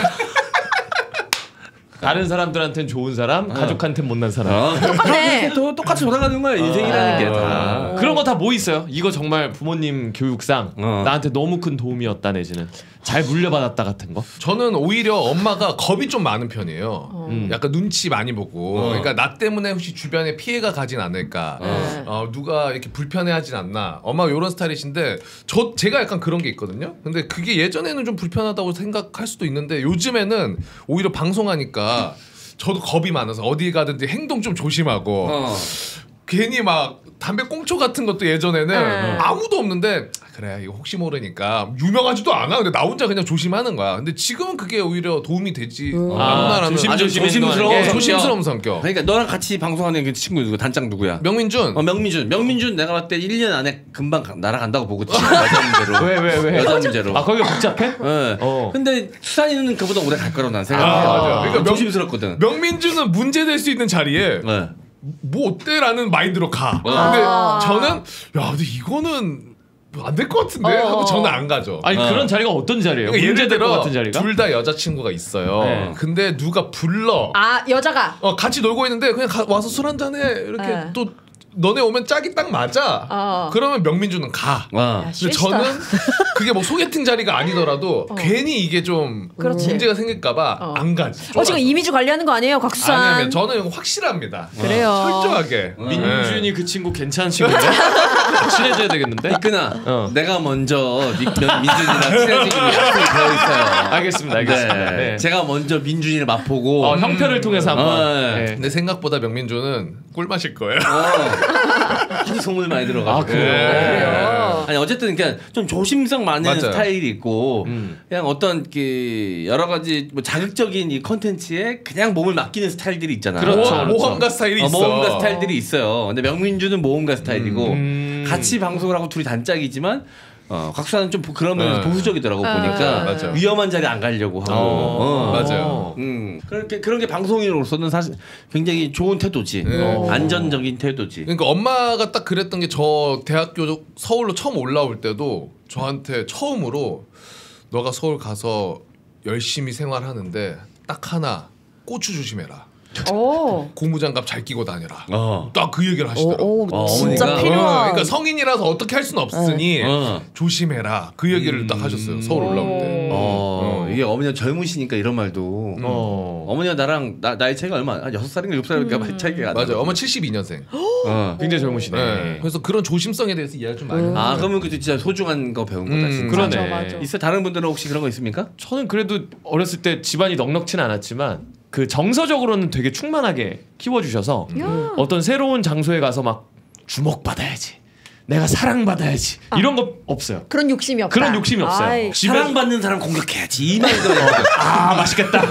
[SPEAKER 4] 다른 사람들한테는 좋은 사람, 가족한테는 못난 사람.
[SPEAKER 1] 어.
[SPEAKER 2] 똑같네.
[SPEAKER 1] 또 똑같이 돌아가는 거야 인생이라는 게 다.
[SPEAKER 4] 그런 거 다 뭐 있어요? 이거 정말 부모님 교육상
[SPEAKER 1] 어.
[SPEAKER 4] 나한테 너무 큰 도움이었다 내지는 잘 물려받았다 같은 거.
[SPEAKER 3] 저는 오히려 엄마가 겁이 좀 많은 편이에요.
[SPEAKER 4] 음.
[SPEAKER 3] 약간 눈치 많이 보고.
[SPEAKER 1] 어.
[SPEAKER 3] 그러니까 나 때문에 혹시 주변에 피해가 가진 않을까.
[SPEAKER 2] 어.
[SPEAKER 3] 어, 누가 이렇게 불편해하진 않나. 엄마가 이런 스타일이신데 저 제가 약간 그런 게 있거든요. 근데 그게 예전에는 좀 불편하다고 생각할 수도 있는데 요즘에는 오히려 방송하니까 저도 겁이 많아서 어디 가든지 행동 좀 조심하고
[SPEAKER 1] 어.
[SPEAKER 3] 괜히 막 담배 꽁초 같은 것도 예전에는
[SPEAKER 2] 네.
[SPEAKER 3] 아무도 없는데 그래 이거 혹시 모르니까 유명하지도 않아. 근데 나 혼자 그냥 조심하는 거야. 근데 지금은 그게 오히려 도움이 되지.
[SPEAKER 5] 음.
[SPEAKER 4] 아,
[SPEAKER 3] 않나라는
[SPEAKER 4] 조심-
[SPEAKER 1] 아주 조심스러워.
[SPEAKER 4] 게.
[SPEAKER 3] 조심스러운 성격.
[SPEAKER 1] 그러니까 너랑 같이 방송하는 그 친구 누구 단짝 누구야?
[SPEAKER 3] 명민준.
[SPEAKER 1] 어 명민준. 명민준 내가 봤을 때 일 년 안에 금방 가- 날아간다고 보거든. 여자 문제로.
[SPEAKER 4] 왜 왜 왜?
[SPEAKER 1] 여자 문제로.
[SPEAKER 4] 아 거기가 복잡해?
[SPEAKER 1] 예.
[SPEAKER 4] 어.
[SPEAKER 1] 근데 수산이는 그보다 오래 갈 거라고 난 생각해요.
[SPEAKER 3] 아, 맞아. 그러니까 명-
[SPEAKER 1] 조심스럽거든.
[SPEAKER 3] 명민준은 문제될 수 있는 자리에
[SPEAKER 1] 네.
[SPEAKER 3] 뭐 어때라는 마인드로 가. 근데
[SPEAKER 2] 아.
[SPEAKER 3] 저는 야 근데 이거는 안 될 것 같은데
[SPEAKER 2] 어.
[SPEAKER 3] 하고 저는 안 가죠.
[SPEAKER 4] 아니
[SPEAKER 1] 어.
[SPEAKER 4] 그런 자리가 어떤 자리예요?
[SPEAKER 3] 그러니까 예를
[SPEAKER 4] 문제될 것
[SPEAKER 3] 들어
[SPEAKER 4] 같은 자리가?
[SPEAKER 3] 둘 다 여자친구가 있어요.
[SPEAKER 4] 네.
[SPEAKER 3] 근데 누가 불러.
[SPEAKER 2] 아 여자가
[SPEAKER 3] 어 같이 놀고 있는데 그냥 가, 와서 술 한잔 해 이렇게
[SPEAKER 2] 네.
[SPEAKER 3] 또 너네 오면 짝이 딱 맞아.
[SPEAKER 2] 어.
[SPEAKER 3] 그러면 명민준은 가.
[SPEAKER 1] 와.
[SPEAKER 2] 야,
[SPEAKER 3] 근데
[SPEAKER 2] 싫다.
[SPEAKER 3] 저는 그게 뭐 소개팅 자리가 아니더라도 괜히 이게 좀
[SPEAKER 2] 그렇지.
[SPEAKER 3] 문제가 생길까봐
[SPEAKER 2] 어.
[SPEAKER 3] 안 가지.
[SPEAKER 2] 어 지금 이미지 관리하는 거 아니에요, 곽수산?
[SPEAKER 3] 아니면 저는 확실합니다.
[SPEAKER 2] 그래요.
[SPEAKER 3] 철저하게.
[SPEAKER 4] 민준이 그 친구 괜찮은 친구인데? 친해져야 되겠는데?
[SPEAKER 1] 이끄나
[SPEAKER 4] 어.
[SPEAKER 1] 내가 먼저 미, 민- 민준이랑 친해지기로 약속이 되어 있어요.
[SPEAKER 4] 알겠습니다, 알겠습니다.
[SPEAKER 1] 네.
[SPEAKER 4] 네.
[SPEAKER 1] 제가 먼저 민준이를 맛보고
[SPEAKER 4] 어, 형편을 통해서 한번.
[SPEAKER 1] 어,
[SPEAKER 4] 네.
[SPEAKER 3] 근데 생각보다 명민준은 꿀 마실 거예요.
[SPEAKER 1] 어, 하도 소문이 많이 들어가지고.
[SPEAKER 4] 아, 그래요?
[SPEAKER 2] 그래요?
[SPEAKER 1] 아니 어쨌든 그냥 좀 조심성 많은
[SPEAKER 3] 맞아요.
[SPEAKER 1] 스타일이 있고
[SPEAKER 4] 음.
[SPEAKER 1] 그냥 어떤 그 여러 가지 뭐 자극적인 이 컨텐츠에 그냥 몸을 맡기는 스타일들이 있잖아.
[SPEAKER 4] 그렇죠,
[SPEAKER 3] 모험-
[SPEAKER 4] 그렇죠.
[SPEAKER 3] 모험가 스타일이
[SPEAKER 1] 어,
[SPEAKER 3] 있어.
[SPEAKER 1] 모험가 스타일들이 있어요. 근데 명민준은 모험가 스타일이고
[SPEAKER 4] 음.
[SPEAKER 1] 같이 방송을 하고 둘이 단짝이지만 어, 곽수산은 좀 보- 그러면
[SPEAKER 3] 네.
[SPEAKER 1] 보수적이더라고
[SPEAKER 2] 아,
[SPEAKER 1] 보니까
[SPEAKER 3] 맞아요.
[SPEAKER 1] 위험한 자리 안 가려고 하고.
[SPEAKER 3] 어,
[SPEAKER 1] 어.
[SPEAKER 3] 맞아요.
[SPEAKER 1] 음 그렇게 그런 게 방송인으로서는 사실 굉장히 좋은 태도지.
[SPEAKER 3] 네.
[SPEAKER 1] 어. 안전적인 태도지.
[SPEAKER 3] 그러니까 엄마가 딱 그랬던 게 저 대학교 서울로 처음 올라올 때도 저한테 처음으로 너가 서울 가서 열심히 생활하는데 딱 하나 고추 조심해라.
[SPEAKER 2] 오.
[SPEAKER 3] 고무장갑 잘 끼고 다녀라.
[SPEAKER 1] 어.
[SPEAKER 3] 딱 그 얘기를 하시더라고.
[SPEAKER 5] 오, 오,
[SPEAKER 1] 어,
[SPEAKER 5] 진짜
[SPEAKER 1] 어머니가-
[SPEAKER 3] 어,
[SPEAKER 5] 필요한.
[SPEAKER 3] 그러니까 성인이라서 어떻게 할 수는 없으니
[SPEAKER 1] 어.
[SPEAKER 3] 조심해라. 그 얘기를 딱 하셨어요. 서울 올라올 때.
[SPEAKER 1] 어, 이게 어머니가 젊으시니까 이런 말도.
[SPEAKER 4] 어.
[SPEAKER 1] 어머니가 나랑 나, 나이 차이가 얼마 한 여섯 살인가 일곱 살인가 차이가 안
[SPEAKER 3] 맞아요.
[SPEAKER 1] 나.
[SPEAKER 3] 어머 칠십이 년생.
[SPEAKER 1] 어.
[SPEAKER 4] 굉장히 젊으시네.
[SPEAKER 3] 네. 그래서 그런 조심성에 대해서 이야기 좀 많이.
[SPEAKER 1] 아 그러면 그 진짜 소중한 거 배운 거다.
[SPEAKER 3] 음,
[SPEAKER 1] 진짜.
[SPEAKER 4] 그러네.
[SPEAKER 2] 맞아, 맞아.
[SPEAKER 1] 있어 다른 분들은 혹시 그런 거 있습니까?
[SPEAKER 4] 저는 그래도 어렸을 때 집안이 넉넉치는 않았지만 그 정서적으로는 되게 충만하게 키워주셔서
[SPEAKER 2] 야.
[SPEAKER 4] 어떤 새로운 장소에 가서 막 주목받아야지, 내가 사랑받아야지 이런 거 없어요.
[SPEAKER 2] 그런 욕심이 없다.
[SPEAKER 4] 그런 욕심이 없어요.
[SPEAKER 2] 아이,
[SPEAKER 4] 집에-
[SPEAKER 1] 사랑받는 사람 공격해야지 이 말도.
[SPEAKER 4] 아 맛있겠다.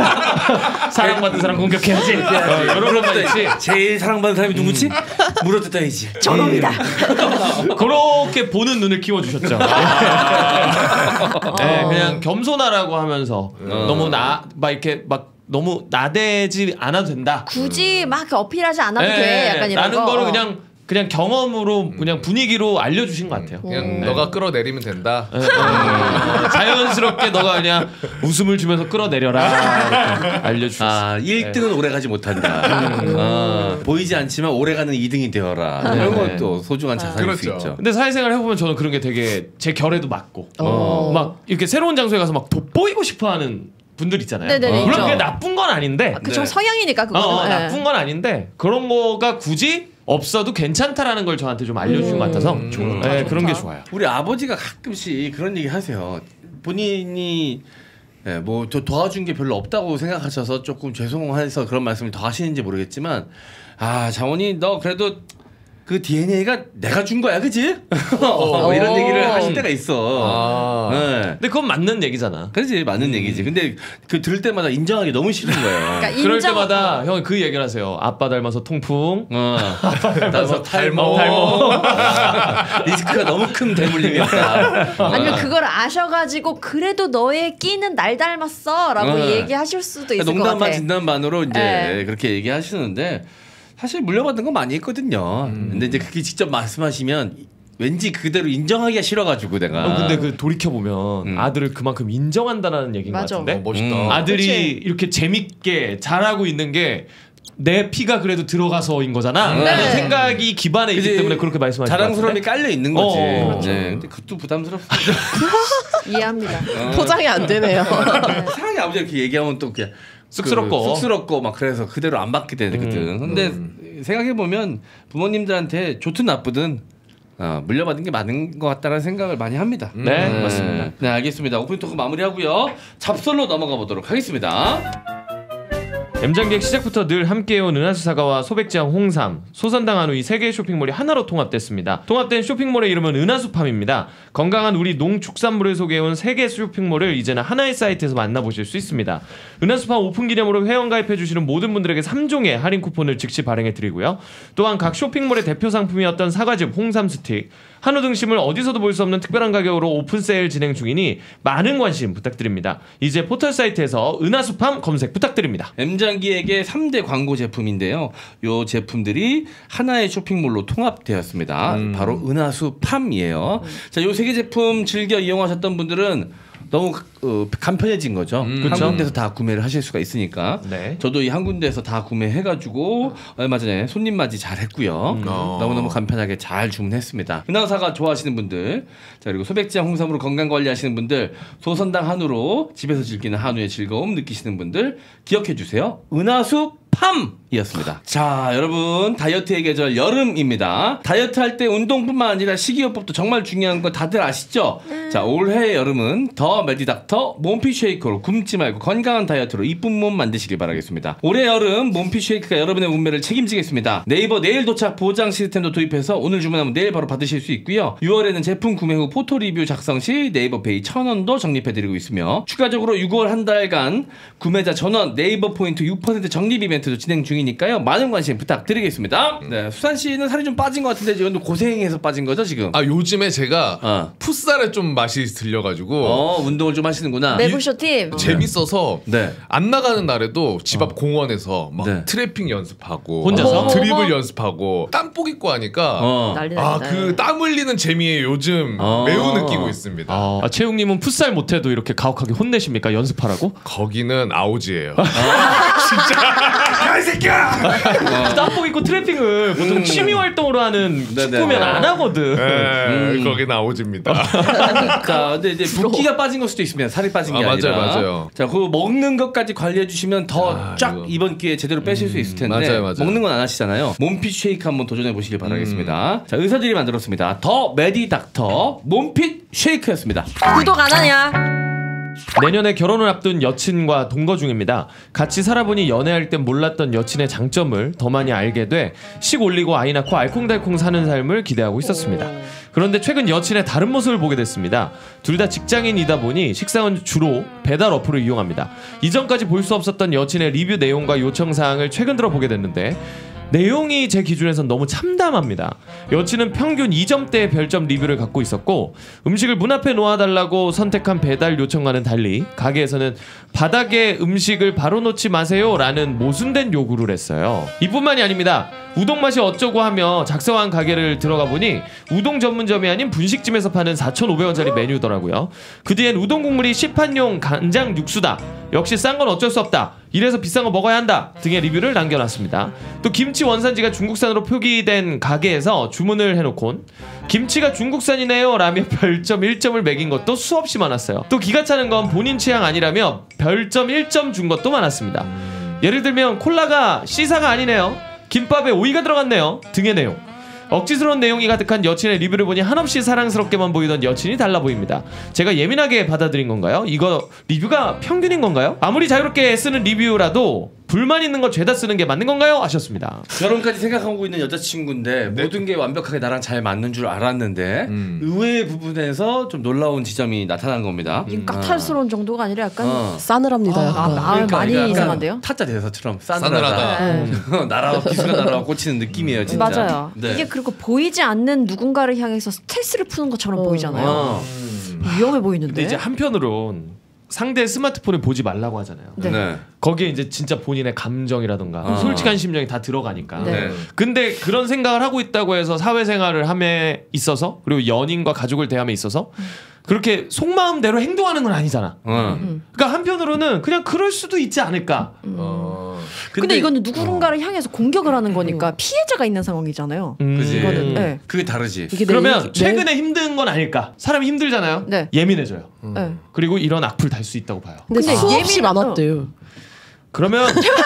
[SPEAKER 4] 사랑받는 사람 공격해야지. 어, 이런 것만 있지.
[SPEAKER 1] 제일 사랑받는 사람이 누구지? 물어뜯어야지.
[SPEAKER 2] 저놈이다.
[SPEAKER 4] 그렇게 보는 눈을 키워주셨죠. 네, 그냥 겸손하라고 하면서 너무 나 막 이렇게 막 너무 나대지 않아도 된다.
[SPEAKER 2] 굳이 막 이렇게 어필하지 않아도 돼. 약간 이런
[SPEAKER 4] 라는
[SPEAKER 2] 거.
[SPEAKER 4] 거를
[SPEAKER 2] 어.
[SPEAKER 4] 그냥 그냥 경험으로 그냥 분위기로 알려주신 것 같아요.
[SPEAKER 3] 그냥
[SPEAKER 4] 네.
[SPEAKER 3] 너가 끌어내리면 된다.
[SPEAKER 4] 네, 네. 자연스럽게 너가 그냥 웃음을 주면서 끌어내려라 이렇게 알려주셨어요.
[SPEAKER 1] 아 일 등은 오래 가지 못한다. 어, 보이지 않지만 오래 가는 이 등이 되어라. 이런
[SPEAKER 4] 네.
[SPEAKER 1] 것도 소중한 자산일 수
[SPEAKER 3] 그렇죠.
[SPEAKER 1] 있죠.
[SPEAKER 4] 근데 사회생활 해보면 저는 그런 게 되게 제 결에도 맞고
[SPEAKER 5] 어.
[SPEAKER 4] 막 이렇게 새로운 장소에 가서 막 돋보이고 싶어하는 분들 있잖아요.
[SPEAKER 2] 네네네,
[SPEAKER 4] 물론
[SPEAKER 2] 있죠.
[SPEAKER 4] 그게 나쁜 건 아닌데
[SPEAKER 2] 그쵸
[SPEAKER 1] 네.
[SPEAKER 2] 성향이니까
[SPEAKER 4] 어,
[SPEAKER 2] 그거는.
[SPEAKER 4] 어,
[SPEAKER 2] 예.
[SPEAKER 4] 나쁜 건 아닌데 그런 거가 굳이 없어도 괜찮다라는 걸 저한테 좀 알려주신 것 같아서
[SPEAKER 3] 음,
[SPEAKER 4] 좋다, 네, 그런 게 좋아요.
[SPEAKER 1] 우리 아버지가 가끔씩 그런 얘기 하세요. 본인이 예, 뭐저 도와준 게 별로 없다고 생각하셔서 조금 죄송해서 그런 말씀을 더 하시는지 모르겠지만 아 장원이 너 그래도 그 디엔에이가 내가 준 거야, 그지? 뭐 이런 얘기를 하실 때가 있어.
[SPEAKER 3] 아.
[SPEAKER 1] 네.
[SPEAKER 4] 근데 그건 맞는 얘기잖아.
[SPEAKER 1] 그렇지, 맞는 음. 얘기지. 근데 그 들을 때마다 인정하기 너무 싫은 거예요.
[SPEAKER 2] 그러니까
[SPEAKER 4] 그럴
[SPEAKER 2] 인정...
[SPEAKER 4] 때마다 형이 그 얘기를 하세요. 아빠 닮아서 통풍.
[SPEAKER 1] 어.
[SPEAKER 4] 아빠 닮아서 탈모.
[SPEAKER 1] 탈모. 리스크가 너무 큰 대물림이었다.
[SPEAKER 2] 아니면 그걸 아셔가지고 그래도 너의 끼는 날 닮았어라고
[SPEAKER 1] 어.
[SPEAKER 2] 얘기하실 수도 있을 것
[SPEAKER 1] 농담
[SPEAKER 2] 같아.
[SPEAKER 1] 반 진담 반으로 이제
[SPEAKER 2] 네.
[SPEAKER 1] 그렇게 얘기하시는데 사실 물려받은 거 많이 있거든요. 음. 근데 이제 그게 직접 말씀하시면 왠지 그대로 인정하기가 싫어가지고 내가.
[SPEAKER 4] 어, 근데 그 돌이켜 보면
[SPEAKER 1] 음.
[SPEAKER 4] 아들을 그만큼 인정한다는 얘기인
[SPEAKER 2] 맞아.
[SPEAKER 4] 것 같은데.
[SPEAKER 3] 어, 멋있다.
[SPEAKER 1] 음.
[SPEAKER 4] 아들이
[SPEAKER 2] 그치.
[SPEAKER 4] 이렇게 재밌게 잘하고 있는 게 내 피가 그래도 들어가서인 거잖아.
[SPEAKER 1] 네.
[SPEAKER 4] 라는 생각이 기반에 있기
[SPEAKER 1] 그치.
[SPEAKER 4] 때문에 그렇게 말씀하시는 것
[SPEAKER 1] 자랑스러움이
[SPEAKER 4] 같은데.
[SPEAKER 1] 깔려 있는 거지.
[SPEAKER 4] 어, 그렇죠.
[SPEAKER 1] 네. 근데 그것도 부담스럽습니다.
[SPEAKER 2] 이해합니다.
[SPEAKER 5] 포장이 안 되네요.
[SPEAKER 1] 사랑의 아버지 이렇게 얘기하면 또 그냥
[SPEAKER 4] 쑥스럽고.
[SPEAKER 1] 그 쑥스럽고 막 그래서 그대로 안 받게 되거든.
[SPEAKER 4] 음.
[SPEAKER 1] 근데
[SPEAKER 3] 음.
[SPEAKER 1] 생각해 보면 부모님들한테 좋든 나쁘든 어, 물려받은 게 맞는 것 같다는 생각을 많이 합니다.
[SPEAKER 4] 네, 맞습니다.
[SPEAKER 1] 네, 알겠습니다. 오픈 토크 마무리하고요. 잡설로 넘어가 보도록 하겠습니다.
[SPEAKER 4] M장기획 시작부터 늘 함께해온 은하수사과와 소백지향 홍삼, 소선당 한우 이 세 개의 쇼핑몰이 하나로 통합됐습니다. 통합된 쇼핑몰의 이름은 은하수팜입니다. 건강한 우리 농축산물을 소개해온 세 개의 쇼핑몰을 이제는 하나의 사이트에서 만나보실 수 있습니다. 은하수팜 오픈 기념으로 회원가입해주시는 모든 분들에게 삼 종의 할인 쿠폰을 즉시 발행해드리고요. 또한 각 쇼핑몰의 대표 상품이었던 사과즙, 홍삼 스틱, 한우 등심을 어디서도 볼 수 없는 특별한 가격으로 오픈 세일 진행 중이니 많은 관심 부탁드립니다. 이제 포털 사이트에서 은하수팜 검색 부탁드립니다.
[SPEAKER 1] M장기에게 삼 대 광고 제품인데요. 요 제품들이 하나의 쇼핑몰로 통합되었습니다.
[SPEAKER 3] 음.
[SPEAKER 1] 바로 은하수팜이에요. 자, 요 세 개 제품 즐겨 이용하셨던 분들은 너무 어, 간편해진 거죠.
[SPEAKER 3] 음.
[SPEAKER 1] 한
[SPEAKER 4] 그쵸?
[SPEAKER 1] 군데서 다 구매를 하실 수가 있으니까.
[SPEAKER 4] 네.
[SPEAKER 1] 저도 이 한 군데에서 다 구매해가지고 얼마 전에 손님 맞이 잘 했고요.
[SPEAKER 3] 음. 어.
[SPEAKER 1] 너무너무 간편하게 잘 주문했습니다. 은하사과 좋아하시는 분들, 자 그리고 소백지향 홍삼으로 건강 관리하시는 분들, 소선당 한우로 집에서 즐기는 한우의 즐거움 느끼시는 분들 기억해 주세요. 은하수 팜이었습니다. 자, 여러분 다이어트의 계절 여름입니다. 다이어트 할 때 운동뿐만 아니라 식이요법도 정말 중요한 거 다들 아시죠? 음. 자, 올해 여름은 더 메디닥터 몸피 쉐이크로 굶지 말고 건강한 다이어트로 이쁜 몸 만드시길 바라겠습니다. 올해 여름 몸피 쉐이크가 여러분의 운매를 책임지겠습니다. 네이버 내일 도착 보장 시스템도 도입해서 오늘 주문하면 내일 바로 받으실 수 있고요. 유월에는 제품 구매 후 포토 리뷰 작성 시 네이버 페이 천 원도 적립해드리고 있으며 추가적으로 유월 한 달간 구매자 전원 네이버 포인트 육 퍼센트 적립 이벤트도 진행 중이니까요. 많은 관심 부탁드리겠습니다. 네, 수산 씨는 살이 좀 빠진 것 같은데 이건 고생해서 빠진 거죠 지금?
[SPEAKER 3] 아 요즘에 제가
[SPEAKER 1] 어.
[SPEAKER 3] 풋살에 좀 맛이 들려가지고
[SPEAKER 1] 어, 운동을 좀 하시는구나.
[SPEAKER 2] 매부쇼 팀.
[SPEAKER 3] 재밌어서
[SPEAKER 1] 네.
[SPEAKER 3] 안 나가는 날에도 집 앞 공원에서 막
[SPEAKER 1] 네.
[SPEAKER 3] 트래핑 연습하고
[SPEAKER 4] 혼자서?
[SPEAKER 3] 막 드리블
[SPEAKER 2] 어머.
[SPEAKER 3] 연습하고 땀복 입고 하니까
[SPEAKER 1] 어.
[SPEAKER 2] 난리
[SPEAKER 3] 아
[SPEAKER 2] 난다.
[SPEAKER 3] 그 땀 흘리는 재미에 요즘
[SPEAKER 1] 어.
[SPEAKER 3] 매우 느끼고 있습니다.
[SPEAKER 4] 아, 채용님은 풋살 못해도 이렇게 가혹하게 혼내십니까? 연습하라고?
[SPEAKER 3] 거기는 아우지예요.
[SPEAKER 1] 야이 새끼야!
[SPEAKER 4] 땀복 입고 트래핑을 보통
[SPEAKER 1] 음.
[SPEAKER 4] 취미 활동으로 하는
[SPEAKER 1] 네네네.
[SPEAKER 4] 축구면 안 하거든.
[SPEAKER 3] 네,
[SPEAKER 1] 음.
[SPEAKER 3] 거기는 아우지입니다.
[SPEAKER 1] 자, 근데 이제 붓기가 빠진 걸 수도 있습니다. 살이 빠진 게
[SPEAKER 3] 아,
[SPEAKER 1] 아니라.
[SPEAKER 3] 맞아요, 맞아요.
[SPEAKER 1] 자, 그 먹는 것까지 관리해 주시면 더
[SPEAKER 3] 아,
[SPEAKER 1] 쫙
[SPEAKER 3] 이거.
[SPEAKER 1] 이번 기회에 제대로 빼실 수 있을 텐데
[SPEAKER 3] 맞아요, 맞아요.
[SPEAKER 1] 먹는 건 안 하시잖아요. 몸핏 쉐이크 한번 도전해 보시길 바라겠습니다. 자, 의사들이 만들었습니다. 더 메디닥터 몸핏 쉐이크였습니다.
[SPEAKER 2] 구독 안 하냐?
[SPEAKER 4] 내년에 결혼을 앞둔 여친과 동거 중입니다. 같이 살아보니 연애할 땐 몰랐던 여친의 장점을 더 많이 알게 돼 식 올리고 아이 낳고 알콩달콩 사는 삶을 기대하고 있었습니다. 그런데 최근 여친의 다른 모습을 보게 됐습니다. 둘 다 직장인이다 보니 식사는 주로 배달 어플을 이용합니다. 이전까지 볼 수 없었던 여친의 리뷰 내용과 요청사항을 최근 들어 보게 됐는데 내용이 제 기준에선 너무 참담합니다. 여친은 평균 이 점대의 별점 리뷰를 갖고 있었고 음식을 문 앞에 놓아달라고 선택한 배달 요청과는 달리 가게에서는 바닥에 음식을 바로 놓지 마세요 라는 모순된 요구를 했어요. 이뿐만이 아닙니다. 우동 맛이 어쩌고 하며 작성한 가게를 들어가 보니 우동 전문점이 아닌 분식집에서 파는 사천오백 원짜리 메뉴더라고요. 그 뒤엔 우동 국물이 시판용 간장 육수다. 역시 싼 건 어쩔 수 없다. 이래서 비싼 거 먹어야 한다 등의 리뷰를 남겨놨습니다. 또 김치 원산지가 중국산으로 표기된 가게에서 주문을 해놓곤 김치가 중국산이네요 라며 별점 일 점을 매긴 것도 수없이 많았어요. 또 기가 차는 건 본인 취향 아니라며 별점 일 점 준 것도 많았습니다. 예를 들면 콜라가 시사가 아니네요, 김밥에 오이가 들어갔네요 등의 내용. 억지스러운 내용이 가득한 여친의 리뷰를 보니 한없이 사랑스럽게만 보이던 여친이 달라 보입니다. 제가 예민하게 받아들인 건가요? 이거 리뷰가 평균인 건가요? 아무리 자유롭게 쓰는 리뷰라도 불만 있는 거 죄다 쓰는 게 맞는 건가요? 하셨습니다.
[SPEAKER 1] 결혼까지 생각하고 있는 여자친구인데 네. 모든 게 완벽하게 나랑 잘 맞는 줄 알았는데 음. 의외의 부분에서 좀 놀라운 지점이 나타난 겁니다.
[SPEAKER 2] 음. 까탈스러운 어. 정도가 아니라 약간
[SPEAKER 5] 어. 싸늘합니다.
[SPEAKER 2] 아, 아, 그러니까, 많이 그러니까 이상한데요?
[SPEAKER 1] 타짜 대사처럼 싸늘하다. 네. 날아와 기수가 날아와 꽂히는 느낌이에요. 진짜.
[SPEAKER 2] 맞아요. 네. 이게 그리고 보이지 않는 누군가를 향해서 스트레스를 푸는 것처럼 어. 보이잖아요. 어. 음. 위험해 보이는데.
[SPEAKER 4] 근데 이제 한편으론 상대의 스마트폰을 보지 말라고 하잖아요.
[SPEAKER 2] 네. 네.
[SPEAKER 4] 거기에 이제 진짜 본인의 감정이라든가 어. 솔직한 심정이 다 들어가니까.
[SPEAKER 2] 네.
[SPEAKER 4] 근데 그런 생각을 하고 있다고 해서 사회생활을 함에 있어서 그리고 연인과 가족을 대함에 있어서 음. 그렇게 속마음대로 행동하는 건 아니잖아.
[SPEAKER 2] 음.
[SPEAKER 4] 그러니까 한편으로는 그냥 그럴 수도 있지 않을까.
[SPEAKER 2] 음. 어. 근데, 근데 이거는 누군가를 어. 향해서 공격을 하는 거니까 피해자가 있는 상황이잖아요.
[SPEAKER 1] 음. 그지.
[SPEAKER 2] 이거는 네.
[SPEAKER 1] 그게 다르지.
[SPEAKER 4] 그러면
[SPEAKER 2] 내,
[SPEAKER 4] 최근에
[SPEAKER 2] 내...
[SPEAKER 4] 힘든 건 아닐까? 사람이 힘들잖아요.
[SPEAKER 2] 네.
[SPEAKER 4] 예민해져요.
[SPEAKER 2] 음. 네.
[SPEAKER 4] 그리고 이런 악플 달 수 있다고 봐요.
[SPEAKER 5] 근데, 근데 수없이 많았대요.
[SPEAKER 4] 그러면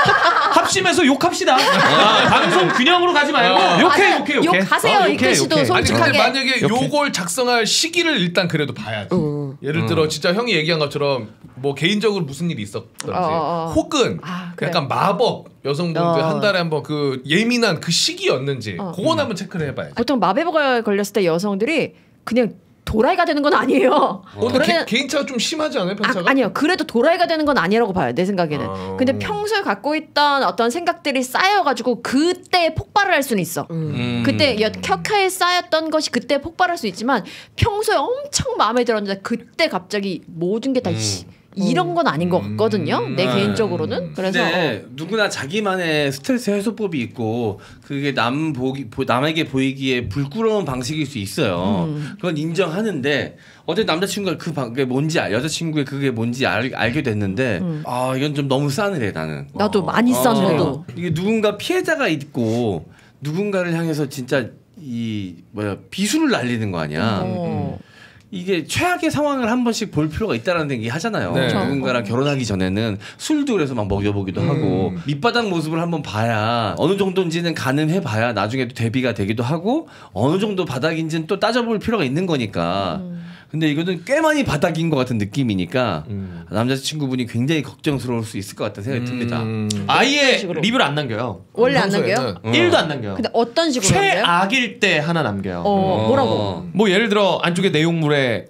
[SPEAKER 4] 합심해서 욕합시다. 아, 방송 균형으로 가지 말고 어. 욕해,
[SPEAKER 2] 아,
[SPEAKER 4] 욕해, 욕해.
[SPEAKER 2] 욕하세요. 어, 이 글씨도 솔직하게.
[SPEAKER 3] 아니 근데 만약에 욕해. 요걸 작성할 시기를 일단 그래도 봐야지. 음. 예를 들어 진짜 형이 얘기한 것처럼 뭐 개인적으로 무슨 일이 있었던지 어, 어. 혹은 아, 그래. 약간 마법 여성분들 어. 한 달에 한번 그 예민한 그 시기였는지 어. 그건 음. 한번 체크를 해봐야지.
[SPEAKER 2] 보통 마법에 걸렸을 때 여성들이 그냥 도라이가 되는 건 아니에요.
[SPEAKER 3] 어, 근데 개인차가 좀 심하지 않아요, 편차가?
[SPEAKER 2] 아, 아니요. 그래도 도라이가 되는 건 아니라고 봐요, 내 생각에는. 어... 근데 평소에 갖고 있던 어떤 생각들이 쌓여가지고 그때 폭발을 할 수는 있어. 음. 그때 켜켜에 쌓였던 것이 그때 폭발할 수 있지만 평소에 엄청 마음에 들었는데 그때 갑자기 모든 게 다 음. 이런 건 아닌 것 같거든요. 음. 내 개인적으로는. 그래서
[SPEAKER 1] 어. 누구나 자기만의 스트레스 해소법이 있고 그게 남 보기 남에게 보이기에 불끄러운 방식일 수 있어요. 음. 그건 인정하는데 어제 남자친구가 그 그게 뭔지 여자친구의 그게 뭔지 알, 알게 됐는데 음. 아 이건 좀 너무 싸늘해 나는.
[SPEAKER 2] 나도 어. 많이 싸늘해도
[SPEAKER 1] 어. 이게 누군가 피해자가 있고 누군가를 향해서 진짜 이 뭐야 비수를 날리는 거 아니야. 어. 이게 최악의 상황을 한 번씩 볼 필요가 있다는 얘기 하잖아요. 네. 누군가랑 결혼하기 전에는 술도 그래서 막 먹여보기도 음. 하고 밑바닥 모습을 한번 봐야 어느 정도인지는 가늠해봐야 나중에 또 대비가 되기도 하고 어느 정도 바닥인지는 또 따져볼 필요가 있는 거니까. 음. 근데 이거는 꽤 많이 바닥인 것 같은 느낌이니까 음. 남자친구분이 굉장히 걱정스러울 수 있을 것 같다는 생각이 듭니다.
[SPEAKER 4] 음. 아예 리뷰를 안 남겨요.
[SPEAKER 2] 원래 안 남겨요?
[SPEAKER 4] 어. 일도 안 남겨요.
[SPEAKER 2] 근데 어떤 식으로 남겨요?
[SPEAKER 4] 최악일 때 하나 남겨요.
[SPEAKER 2] 어, 뭐라고?
[SPEAKER 4] 뭐 예를 들어 안쪽에 내용물에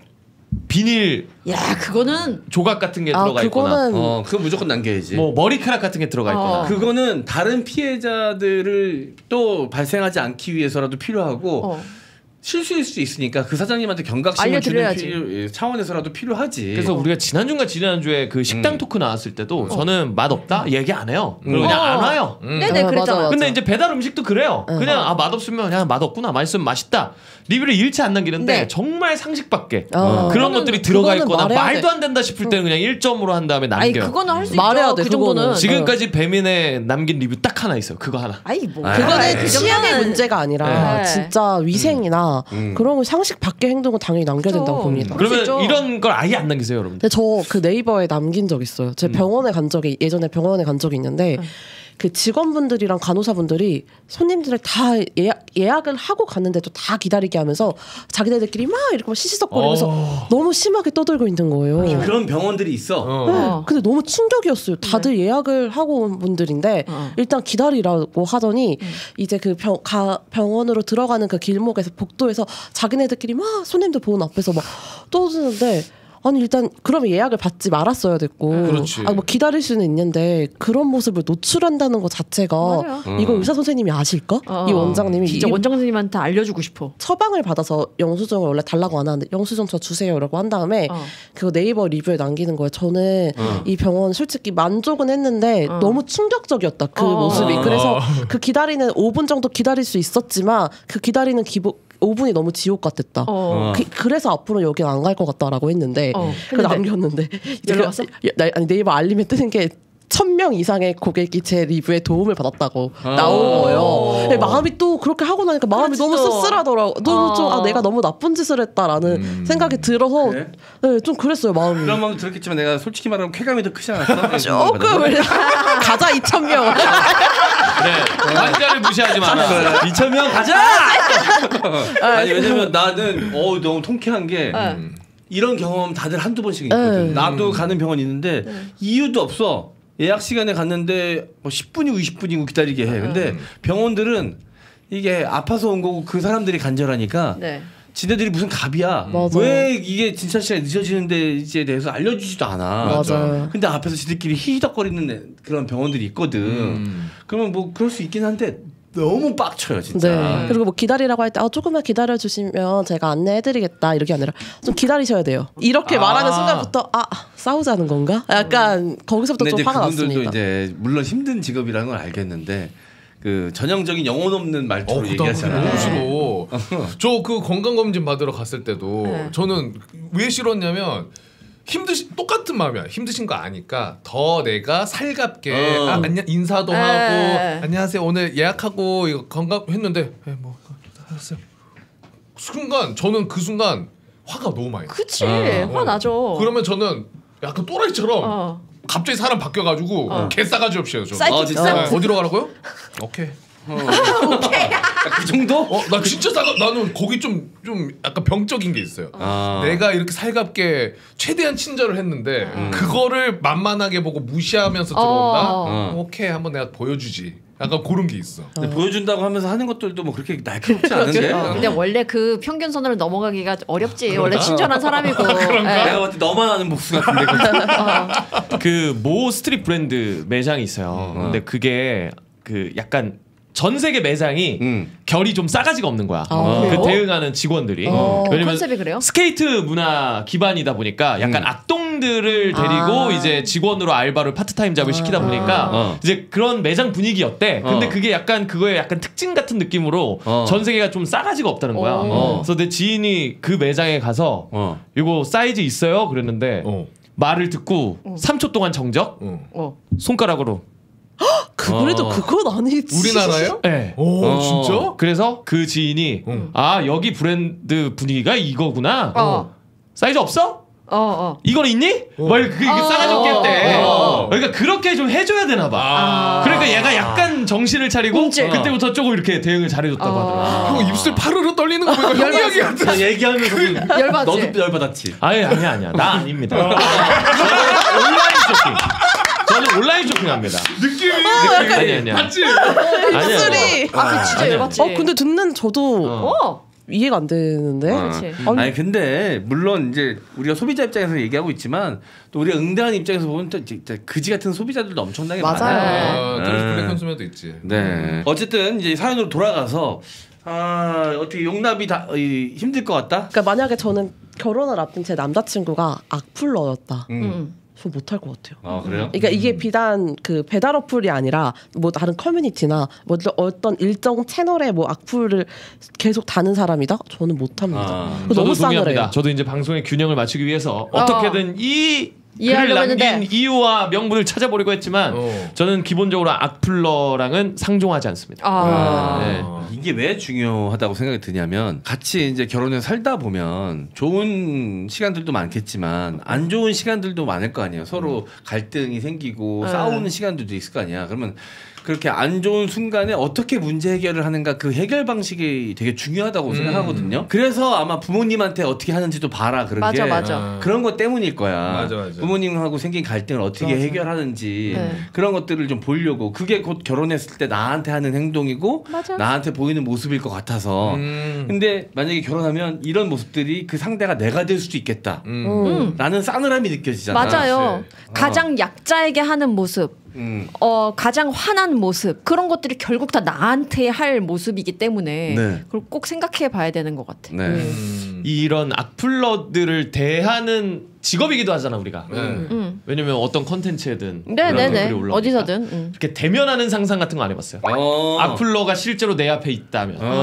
[SPEAKER 4] 비닐
[SPEAKER 2] 야 그거는
[SPEAKER 4] 조각 같은 게
[SPEAKER 5] 아,
[SPEAKER 4] 들어가
[SPEAKER 5] 그거는...
[SPEAKER 4] 있거나
[SPEAKER 1] 어 그거 무조건 남겨야지.
[SPEAKER 4] 뭐 머리카락 같은 게 들어가 있거나
[SPEAKER 2] 어.
[SPEAKER 1] 그거는 다른 피해자들을 또 발생하지 않기 위해서라도 필요하고 어. 실수일 수 있으니까 그 사장님한테 경각심을 주는 필요, 차원에서라도 필요하지.
[SPEAKER 4] 그래서 우리가 지난주인가 지난주에 그 식당 음. 토크 나왔을 때도 어. 저는 맛없다 얘기 안 해요.
[SPEAKER 1] 음.
[SPEAKER 4] 그리고 그냥
[SPEAKER 2] 어.
[SPEAKER 4] 안 와요.
[SPEAKER 2] 음. 네네 그랬잖아.
[SPEAKER 4] 근데 이제 배달 음식도 그래요.
[SPEAKER 2] 음.
[SPEAKER 4] 그냥 아 맛없으면 그냥 맛없구나 맛있으면 맛있다. 리뷰를 일치 안 남기는데 네. 정말 상식 밖에 어. 그런
[SPEAKER 2] 그거는,
[SPEAKER 4] 것들이 들어가 있거나 말도 안 된다 싶을 때는 그냥 일 점으로 한 다음에 남겨.
[SPEAKER 2] 아니 그거는 할 수 있죠. 그 정도는.
[SPEAKER 4] 지금까지 배민에 남긴 리뷰 딱 하나 있어요. 그거 하나.
[SPEAKER 2] 아이 뭐
[SPEAKER 5] 그거는 그 취향의 문제가 아니라 네. 진짜 위생이나 음. 그런 거 상식 밖의 행동은 당연히 남겨야 그렇죠. 된다고 봅니다.
[SPEAKER 4] 그러면 이런 걸 아예 안 남기세요, 여러분들?
[SPEAKER 5] 저 그 네이버에 남긴 적 있어요. 제 병원에 간 적이 예전에 병원에 간 적이 있는데 음. 그 직원분들이랑 간호사분들이 손님들을 다 예약, 예약을 하고 갔는데도 다 기다리게 하면서 자기네들끼리 막 이렇게 막 시시석거리면서 어... 너무 심하게 떠들고 있는 거예요.
[SPEAKER 1] 아니, 그런 병원들이 있어.
[SPEAKER 5] 어. 네. 근데 너무 충격이었어요. 다들 네. 예약을 하고 온 분들인데 어. 일단 기다리라고 하더니 음. 이제 그 병, 가, 병원으로 들어가는 그 길목에서 복도에서 자기네들끼리 막 손님들 보는 앞에서 막 떠드는데 아니 일단 그러면 예약을 받지 말았어야 됐고
[SPEAKER 1] 그렇지.
[SPEAKER 5] 아, 뭐 기다릴 수는 있는데 그런 모습을 노출한다는 것 자체가
[SPEAKER 2] 맞아요.
[SPEAKER 5] 이거 의사 선생님이 아실까?
[SPEAKER 2] 어.
[SPEAKER 5] 이 원장님이
[SPEAKER 2] 진짜 원장 선생님한테 알려주고 싶어.
[SPEAKER 5] 처방을 받아서 영수증을 원래 달라고 안 하는데 영수증 저 주세요라고 한 다음에 어. 그거 네이버 리뷰에 남기는 거예요. 저는 어. 이 병원 솔직히 만족은 했는데 어. 너무 충격적이었다 그 어. 모습이. 그래서 그 기다리는 오 분 정도 기다릴 수 있었지만 그 기다리는 기본 오 분이 너무 지옥 같았다.
[SPEAKER 2] 어.
[SPEAKER 5] 그, 그래서 앞으로 여기 안 갈 것 같다라고 했는데
[SPEAKER 2] 어.
[SPEAKER 5] 그래서 남겼는데
[SPEAKER 2] 연락 왔어?
[SPEAKER 5] 아니 네이버 알림에 뜨는 게 천 명 이상의 고객이 제 리뷰에 도움을 받았다고 아~ 나온 거예요. 마음이 또 그렇게 하고 나니까 마음이 너무 씁쓸하더라고. 너무 아~ 좀 아, 내가 너무 나쁜 짓을 했다라는 음~ 생각이 들어서 그래? 네, 좀 그랬어요 마음이.
[SPEAKER 1] 그런 마음도 들었겠지만 내가 솔직히 말하면 쾌감이 더 크지 않았어?
[SPEAKER 5] 조금 가자 이천 명.
[SPEAKER 4] 네, 환자를 무시하지 마라.
[SPEAKER 1] 이천 명 가자. 아니 왜냐면 나는 어 너무 통쾌한 게. 음. 이런 경험 다들 한두 번씩 있거든.
[SPEAKER 5] 에이.
[SPEAKER 1] 나도 가는 병원 있는데 네. 이유도 없어. 예약 시간에 갔는데 뭐 십 분이고 이십 분이고 기다리게 해. 근데 음. 병원들은 이게 아파서 온 거고 그 사람들이 간절하니까 네. 지네들이 무슨 갑이야.
[SPEAKER 5] 맞아.
[SPEAKER 1] 왜 이게 진짜 시간이 늦어지는데에 대해서 알려주지도 않아.
[SPEAKER 5] 맞아.
[SPEAKER 1] 근데 앞에서 지들끼리 히덕거리는 그런 병원들이 있거든. 음. 그러면 뭐 그럴 수 있긴 한데 너무 빡쳐요 진짜.
[SPEAKER 5] 네. 그리고 뭐 기다리라고 할 때 아, 조금만 기다려주시면 제가 안내해드리겠다 이렇게 아니라 좀 기다리셔야 돼요. 이렇게 아. 말하는 순간부터 아 싸우자는 건가? 약간 음. 거기서부터 좀 화가 났습니다.
[SPEAKER 1] 그분들도 이제 물론 힘든 직업이라는 걸 알겠는데 그 전형적인 영혼 없는 말투로 어, 얘기하잖아요.
[SPEAKER 3] 너무 싫어. 저 그 건강검진 받으러 갔을 때도 네. 저는 왜 싫었냐면 힘드시 똑같은 마음이야. 힘드신 거 아니까 더 내가 살갑게 어. 아, 안녕 인사도 에이. 하고 안녕하세요 오늘 예약하고 이거 건강 했는데 에, 뭐 알았어요. 순간 저는 그 순간 화가 너무 많이 나.
[SPEAKER 2] 그치 어. 화 나죠.
[SPEAKER 3] 그러면 저는 약간 또라이처럼 어. 갑자기 사람 바뀌어가지고 어. 개싸가지 없이 해요. 저.
[SPEAKER 2] 아, 진짜?
[SPEAKER 3] 어, 어디로 가라고요? 오케이.
[SPEAKER 1] 어. 오케이. 그 정도?
[SPEAKER 3] 어, 나 진짜 싸가. 나는 거기 좀 좀 약간 병적인 게 있어요. 아. 내가 이렇게 살갑게 최대한 친절을 했는데 음. 그거를 만만하게 보고 무시하면서 들어온다. 어. 오케이, 한번 내가 보여주지. 약간 그런 게 있어.
[SPEAKER 1] 근데 보여준다고 하면서 하는 것들도 뭐 그렇게 날카롭지 않은데.
[SPEAKER 2] 어. 근데 원래 그 편견선을 넘어가기가 어렵지. 원래 친절한 사람이고.
[SPEAKER 1] 그런가? 내가 봤을 때 너만 아는 복수 같은데.
[SPEAKER 4] 어. 그 모 스트릿 브랜드 매장이 있어요. 음. 근데 그게 그 약간 전 세계 매장이 음. 결이 좀 싸가지가 없는 거야. 아, 그 대응하는 직원들이.
[SPEAKER 2] 어,
[SPEAKER 4] 왜냐면
[SPEAKER 2] 컨셉이 그래요?
[SPEAKER 4] 스케이트 문화 기반이다 보니까 약간 음. 악동들을 데리고 아. 이제 직원으로 알바를 파트타임 잡을 아. 시키다 보니까 어. 이제 그런 매장 분위기였대. 근데 어. 그게 약간 그거에 약간 특징 같은 느낌으로 어. 전 세계가 좀 싸가지가 없다는 거야. 어. 그래서 내 지인이 그 매장에 가서 어. 이거 사이즈 있어요? 그랬는데 어. 말을 듣고 어. 삼 초 동안 정적 어. 손가락으로
[SPEAKER 5] 그래도 어. 그건 아니지.
[SPEAKER 3] 우리나라요?
[SPEAKER 4] 네.
[SPEAKER 3] 오 어. 진짜?
[SPEAKER 4] 그래서 그 지인이 응. 아 여기 브랜드 분위기가 이거구나.
[SPEAKER 2] 어.
[SPEAKER 4] 사이즈 없어?
[SPEAKER 2] 어, 어.
[SPEAKER 4] 이건 있니? 어. 막 그게 어. 싸가지 없겠대. 어. 그러니까 그렇게 좀 해줘야 되나 봐. 아. 그러니까 얘가 약간 정신을 차리고 어. 그때부터 조금 이렇게 대응을 잘해줬다고 어. 하더라.
[SPEAKER 3] 형 입술 파르르 떨리는 거 보니까 형 이야기한다.
[SPEAKER 1] 얘기하면서
[SPEAKER 2] 열받지.
[SPEAKER 1] 너도 열받았지.
[SPEAKER 4] 아니 아니야 아니야 나 아닙니다. 온라인 쇼핑. 저는 온라인 쇼핑합니다.
[SPEAKER 3] 느낌이
[SPEAKER 5] 어,
[SPEAKER 4] 느낌이 아니 아니야.
[SPEAKER 3] 맞지?
[SPEAKER 5] 입술이.
[SPEAKER 2] 아, 그 진짜 열받지.
[SPEAKER 5] 어, 근데 듣는 저도
[SPEAKER 2] 어.
[SPEAKER 5] 이해가 안 되는데.
[SPEAKER 1] 어. 아니, 아니 근데 물론 이제 우리가 소비자 입장에서 얘기하고 있지만 또 우리가 응대하는 입장에서 보면 또 진짜 그지 같은 소비자들도 엄청나게
[SPEAKER 5] 맞아요.
[SPEAKER 1] 많아요.
[SPEAKER 3] 아, 그래서 블랙 컨슈머도 있지.
[SPEAKER 1] 네. 어쨌든 이제 사연으로 돌아가서 아 어떻게 용납이 다 이, 힘들 것 같다.
[SPEAKER 5] 그러니까 만약에 저는 결혼을 앞둔 제 남자친구가 악플러였다.
[SPEAKER 1] 음.
[SPEAKER 5] 음. 저 못할 것 같아요.
[SPEAKER 1] 아 그래요?
[SPEAKER 5] 그러니까 이게 비단 그 배달 어플이 아니라 뭐 다른 커뮤니티나 뭐 어떤 일정 채널에 뭐 악플을 계속 다는 사람이다? 저는 못합니다.
[SPEAKER 4] 아, 너무 싸늘해요. 저도 이제 방송의 균형을 맞추기 위해서 어. 어떻게든 이 글을 남긴 했는데. 이유와 명분을 찾아보려고 했지만 어. 저는 기본적으로 악플러랑은 상종하지 않습니다.
[SPEAKER 2] 아.
[SPEAKER 1] 네. 이게 왜 중요하다고 생각이 드냐면 같이 이제 결혼해서 살다 보면 좋은 시간들도 많겠지만 안 좋은 시간들도 많을 거 아니에요. 서로 갈등이 생기고 네. 싸우는 시간들도 있을 거 아니야. 그러면 그렇게 안 좋은 순간에 어떻게 문제 해결을 하는가 그 해결 방식이 되게 중요하다고 음. 생각하거든요. 그래서 아마 부모님한테 어떻게 하는지도 봐라 그런
[SPEAKER 2] 맞아,
[SPEAKER 1] 게
[SPEAKER 2] 맞아.
[SPEAKER 1] 그런 것 때문일 거야.
[SPEAKER 3] 맞아, 맞아.
[SPEAKER 1] 부모님하고 생긴 갈등을 어떻게 맞아. 해결하는지 네. 그런 것들을 좀 보려고 그게 곧 결혼했을 때 나한테 하는 행동이고
[SPEAKER 2] 맞아.
[SPEAKER 1] 나한테 보이는 모습일 것 같아서 음. 근데 만약에 결혼하면 이런 모습들이 그 상대가 내가 될 수도 있겠다
[SPEAKER 2] 음.
[SPEAKER 1] 라는 싸늘함이 느껴지잖아.
[SPEAKER 2] 맞아요.
[SPEAKER 1] 어.
[SPEAKER 2] 가장 약자에게 하는 모습
[SPEAKER 1] 음.
[SPEAKER 2] 어, 가장 화난 모습 그런 것들이 결국 다 나한테 할 모습이기 때문에
[SPEAKER 1] 네.
[SPEAKER 2] 그걸 꼭 생각해 봐야 되는 것 같아.
[SPEAKER 1] 네.
[SPEAKER 2] 음.
[SPEAKER 4] 이런 악플러들을 대하는 직업이기도 하잖아 우리가.
[SPEAKER 3] 네.
[SPEAKER 2] 음.
[SPEAKER 4] 왜냐면 어떤 컨텐츠든
[SPEAKER 2] 네네네 어디서든 음.
[SPEAKER 4] 이렇게 대면하는 상상 같은 거 안 해봤어요.
[SPEAKER 1] 어.
[SPEAKER 4] 악플러가 실제로 내 앞에 있다면.
[SPEAKER 1] 어.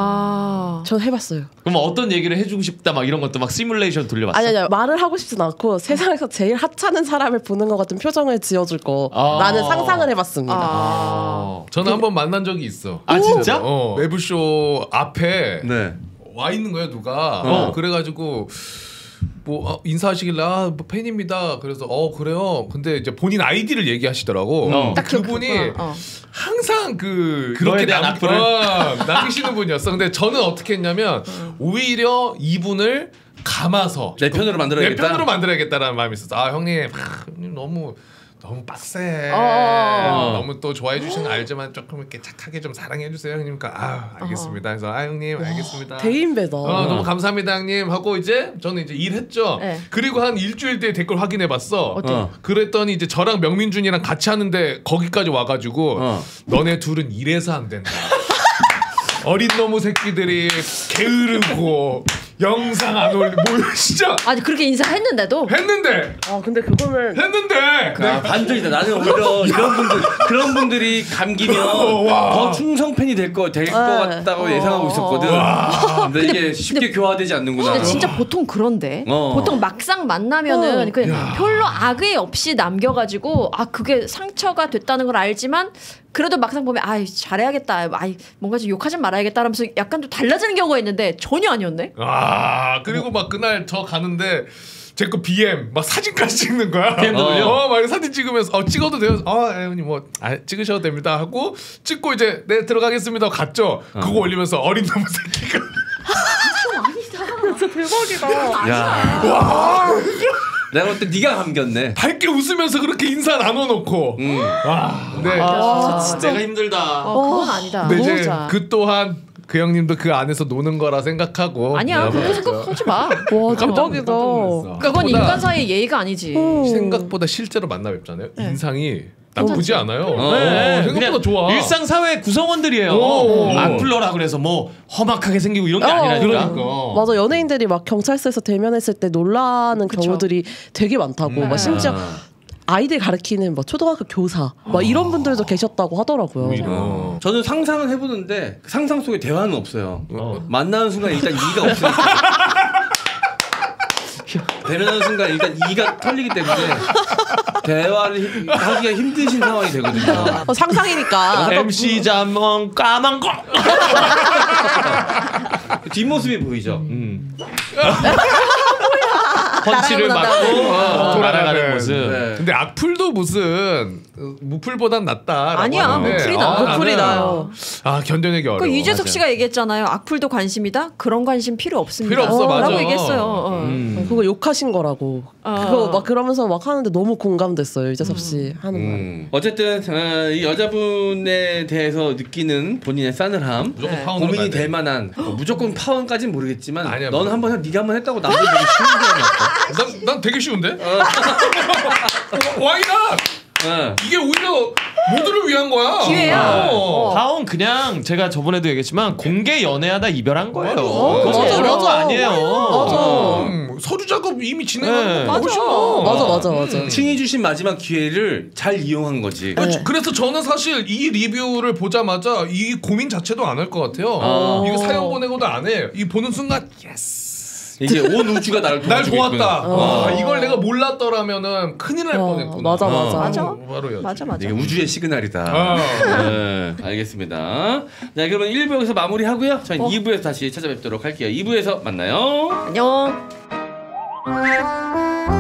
[SPEAKER 2] 아.
[SPEAKER 5] 전 해봤어요.
[SPEAKER 4] 그럼 어떤 얘기를 해주고 싶다 막 이런 것도 막 시뮬레이션 돌려봤어.
[SPEAKER 5] 아니 아니 말을 하고 싶진 않고 세상에서 제일 하찮은 사람을 보는 것 같은 표정을 지어줄 거 아. 라는 상상을 해봤습니다.
[SPEAKER 2] 아.
[SPEAKER 3] 저는 그... 한번 만난 적이 있어.
[SPEAKER 4] 아 진짜?
[SPEAKER 3] 어. 매부쇼 앞에
[SPEAKER 1] 네.
[SPEAKER 3] 와 있는 거야 누가.
[SPEAKER 1] 어.
[SPEAKER 3] 그래가지고 뭐 어, 인사하시길래 아, 뭐 팬입니다. 그래서 어 그래요. 근데 이제 본인 아이디를 얘기하시더라고.
[SPEAKER 1] 어.
[SPEAKER 3] 딱 그분이
[SPEAKER 2] 어, 어.
[SPEAKER 3] 항상 그 그렇게
[SPEAKER 4] 대한
[SPEAKER 3] 남,
[SPEAKER 4] 악플을
[SPEAKER 3] 어, 남기시는 분이었어. 근데 저는 어떻게 했냐면 음. 오히려 이분을 감아서
[SPEAKER 1] 내 편으로 만들어야겠다.
[SPEAKER 3] 내 편으로 만들어야겠다라는 마음이 있었어. 아 형님, 아, 형님 너무 너무 빡세.
[SPEAKER 2] 어.
[SPEAKER 3] 너무 또 좋아해 주시는 거 알지만 조금 이렇게 착하게 좀 사랑해 주세요, 형님. 그러니까 아, 알겠습니다. 그래서 아 형님 알겠습니다.
[SPEAKER 5] 대인배다.
[SPEAKER 3] 어, 너무 감사합니다, 형님. 하고 이제 저는 이제 일했죠.
[SPEAKER 2] 네.
[SPEAKER 3] 그리고 한 일주일 뒤에 댓글 확인해 봤어.
[SPEAKER 1] 어때?
[SPEAKER 3] 그랬더니 이제 저랑 명민준이랑 같이 하는데 거기까지 와가지고
[SPEAKER 1] 어.
[SPEAKER 3] 너네 둘은 이래서 안 된다. 어린 놈의 새끼들이 게으르고 영상 안 올리 뭐 진짜
[SPEAKER 2] 아니 그렇게 인사했는데도
[SPEAKER 3] 했는데
[SPEAKER 5] 아 근데 그거는
[SPEAKER 3] 했는데
[SPEAKER 1] 아, 반전이다. 나는 오히려 이런 분들 그런 분들이 감기면 더 충성 팬이 될 거 될 거 같다고
[SPEAKER 2] 어.
[SPEAKER 1] 예상하고 있었거든. 근데 이게 쉽게
[SPEAKER 2] 근데-
[SPEAKER 1] 교화되지 않는구나.
[SPEAKER 2] 근데 진짜 보통 그런데
[SPEAKER 1] 어.
[SPEAKER 2] 보통 막상 만나면은
[SPEAKER 5] 어.
[SPEAKER 2] 그냥 별로 악의 없이 남겨가지고 아 그게 상처가 됐다는 걸 알지만 그래도 막상 보면 아 잘해야겠다 아 뭔가 좀 욕하지 말아야겠다 하면서 약간 좀 달라지는 경우가 있는데 전혀 아니었네.
[SPEAKER 3] 아 그리고 막 그날 저 가는데 제 거 비엠 막 사진까지 찍는 거야.
[SPEAKER 1] 비엠더블유?
[SPEAKER 3] 어, 막 사진 찍으면서 어 찍어도 돼요. 아 형님 뭐 아, 찍으셔도 됩니다 하고 찍고 이제 네 들어가겠습니다 하고 갔죠. 그거 올리면서 어린 놈의 새끼가
[SPEAKER 1] 야. 내가 볼 때 네가 감겼네.
[SPEAKER 3] 밝게 웃으면서 그렇게 인사 나눠놓고.
[SPEAKER 1] 음.
[SPEAKER 3] 아, 네.
[SPEAKER 4] 아, 진짜 내가 힘들다.
[SPEAKER 2] 어, 그건 아니다.
[SPEAKER 3] 근데 이제
[SPEAKER 2] 진짜.
[SPEAKER 3] 그 또한 그 형님도 그 안에서 노는 거라 생각하고.
[SPEAKER 2] 아니야
[SPEAKER 3] 네,
[SPEAKER 2] 그렇게
[SPEAKER 3] 맞았어.
[SPEAKER 2] 생각하지 마.
[SPEAKER 5] 와
[SPEAKER 3] 깜짝
[SPEAKER 5] 대박이다.
[SPEAKER 3] 놀랐어.
[SPEAKER 2] 그건
[SPEAKER 3] 생각보다-
[SPEAKER 2] 인간 사이의 예의가 아니지.
[SPEAKER 3] 생각보다 실제로 만나 뵙잖아요. 인상이 나쁘지 않아요.
[SPEAKER 1] 어.
[SPEAKER 3] 네, 생각보다
[SPEAKER 4] 그냥
[SPEAKER 3] 좋아.
[SPEAKER 4] 일상 사회 구성원들이에요.
[SPEAKER 3] 오.
[SPEAKER 4] 악플러라 그래서 뭐 험악하게 생기고 이런 게
[SPEAKER 5] 어,
[SPEAKER 4] 아니라니까.
[SPEAKER 3] 그러니까.
[SPEAKER 5] 맞아 연예인들이 막 경찰서에서 대면했을 때 놀라는
[SPEAKER 2] 그쵸.
[SPEAKER 5] 경우들이 되게 많다고.
[SPEAKER 3] 음.
[SPEAKER 5] 막 심지어 아이들 가르치는 뭐 초등학교 교사 막 이런 분들도 계셨다고 하더라고요.
[SPEAKER 3] 오히려.
[SPEAKER 1] 저는 상상은 해보는데 그 상상 속에 대화는 없어요. 만나는 순간 일단 이가 없으니까. 대면하는 순간 일단 이가 털리기 때문에 대화를 힘- 하기가 힘드신 상황이 되거든요.
[SPEAKER 5] 어, 상상이니까.
[SPEAKER 4] 엠씨 잠멍 까만 거.
[SPEAKER 1] 뒷모습이 보이죠.
[SPEAKER 4] 음. 펀치를
[SPEAKER 2] 날아가고
[SPEAKER 4] 맞고
[SPEAKER 3] 난다고.
[SPEAKER 4] 어, 돌아가는
[SPEAKER 3] 네.
[SPEAKER 4] 모습.
[SPEAKER 1] 네.
[SPEAKER 3] 근데 악플도 무슨 어, 무플보단 낫다.
[SPEAKER 2] 아니야, 무플이 나아.
[SPEAKER 5] 무플이 나아요.
[SPEAKER 3] 아 견뎌내기 어려워.
[SPEAKER 2] 그 이재석
[SPEAKER 3] 맞아.
[SPEAKER 2] 씨가 얘기했잖아요. 악플도 관심이다. 그런 관심 필요 없습니다.
[SPEAKER 3] 필요 없어, 맞아.
[SPEAKER 2] 라고 얘기했어요. 어.
[SPEAKER 4] 음.
[SPEAKER 5] 그거 욕하신 거라고.
[SPEAKER 2] 어.
[SPEAKER 5] 그거 막 그러면서 막 하는데 너무 공감됐어요 이재섭 씨 하는 말.
[SPEAKER 1] 음. 어쨌든 어, 이 여자분에 대해서 느끼는 본인의 싸늘함,
[SPEAKER 3] 무조건
[SPEAKER 2] 네.
[SPEAKER 3] 파운드로
[SPEAKER 1] 고민이
[SPEAKER 3] 가야 돼.
[SPEAKER 1] 될 만한 뭐 무조건 파원까지는 모르겠지만
[SPEAKER 3] 아니야,
[SPEAKER 1] 넌
[SPEAKER 3] 뭐.
[SPEAKER 1] 한번 해, 네가 한번 했다고 나도 되게 쉬운 게임이었다.
[SPEAKER 3] 난, 난 되게 쉬운데? Why not?
[SPEAKER 1] 어.
[SPEAKER 3] 이게 오히려 모두를 위한 거야.
[SPEAKER 2] 기회야.
[SPEAKER 3] 어.
[SPEAKER 4] 파온 그냥 제가 저번에도 얘기했지만 공개 연애하다 이별한 거예요.
[SPEAKER 3] 맞아.
[SPEAKER 4] 그거
[SPEAKER 5] 맞아.
[SPEAKER 4] 어려운 거
[SPEAKER 5] 맞아.
[SPEAKER 4] 아니에요.
[SPEAKER 5] 맞아.
[SPEAKER 3] 음, 서류 작업 이미 진행하는
[SPEAKER 4] 네.
[SPEAKER 3] 거
[SPEAKER 2] 맞아.
[SPEAKER 3] 훨씬 나아.
[SPEAKER 5] 맞아 맞아 맞아.
[SPEAKER 1] 칭이 주신 마지막 기회를 잘 이용한 거지.
[SPEAKER 5] 네.
[SPEAKER 3] 그래서 저는 사실 이 리뷰를 보자마자 이 고민 자체도 안 할 것 같아요.
[SPEAKER 1] 어.
[SPEAKER 3] 이거 사연 보내고도 안 해. 이 보는 순간 예스.
[SPEAKER 1] 이게 온 우주가 나를
[SPEAKER 3] 날
[SPEAKER 1] 도와주고
[SPEAKER 3] 도왔다.
[SPEAKER 1] 있구나.
[SPEAKER 3] 아, 이걸 내가 몰랐더라면은 큰일 날
[SPEAKER 5] 어,
[SPEAKER 3] 뻔했구나.
[SPEAKER 5] 맞아, 맞아.
[SPEAKER 2] 맞아.
[SPEAKER 3] 바로였지.
[SPEAKER 2] 맞아 맞아.
[SPEAKER 1] 이게 우주의 시그널이다.
[SPEAKER 3] 아.
[SPEAKER 1] 네, 알겠습니다. 자, 그러면 일 부 여기서 마무리하고요. 저희 이 부에서 다시 찾아뵙도록 할게요. 이 부에서 만나요.
[SPEAKER 2] 안녕.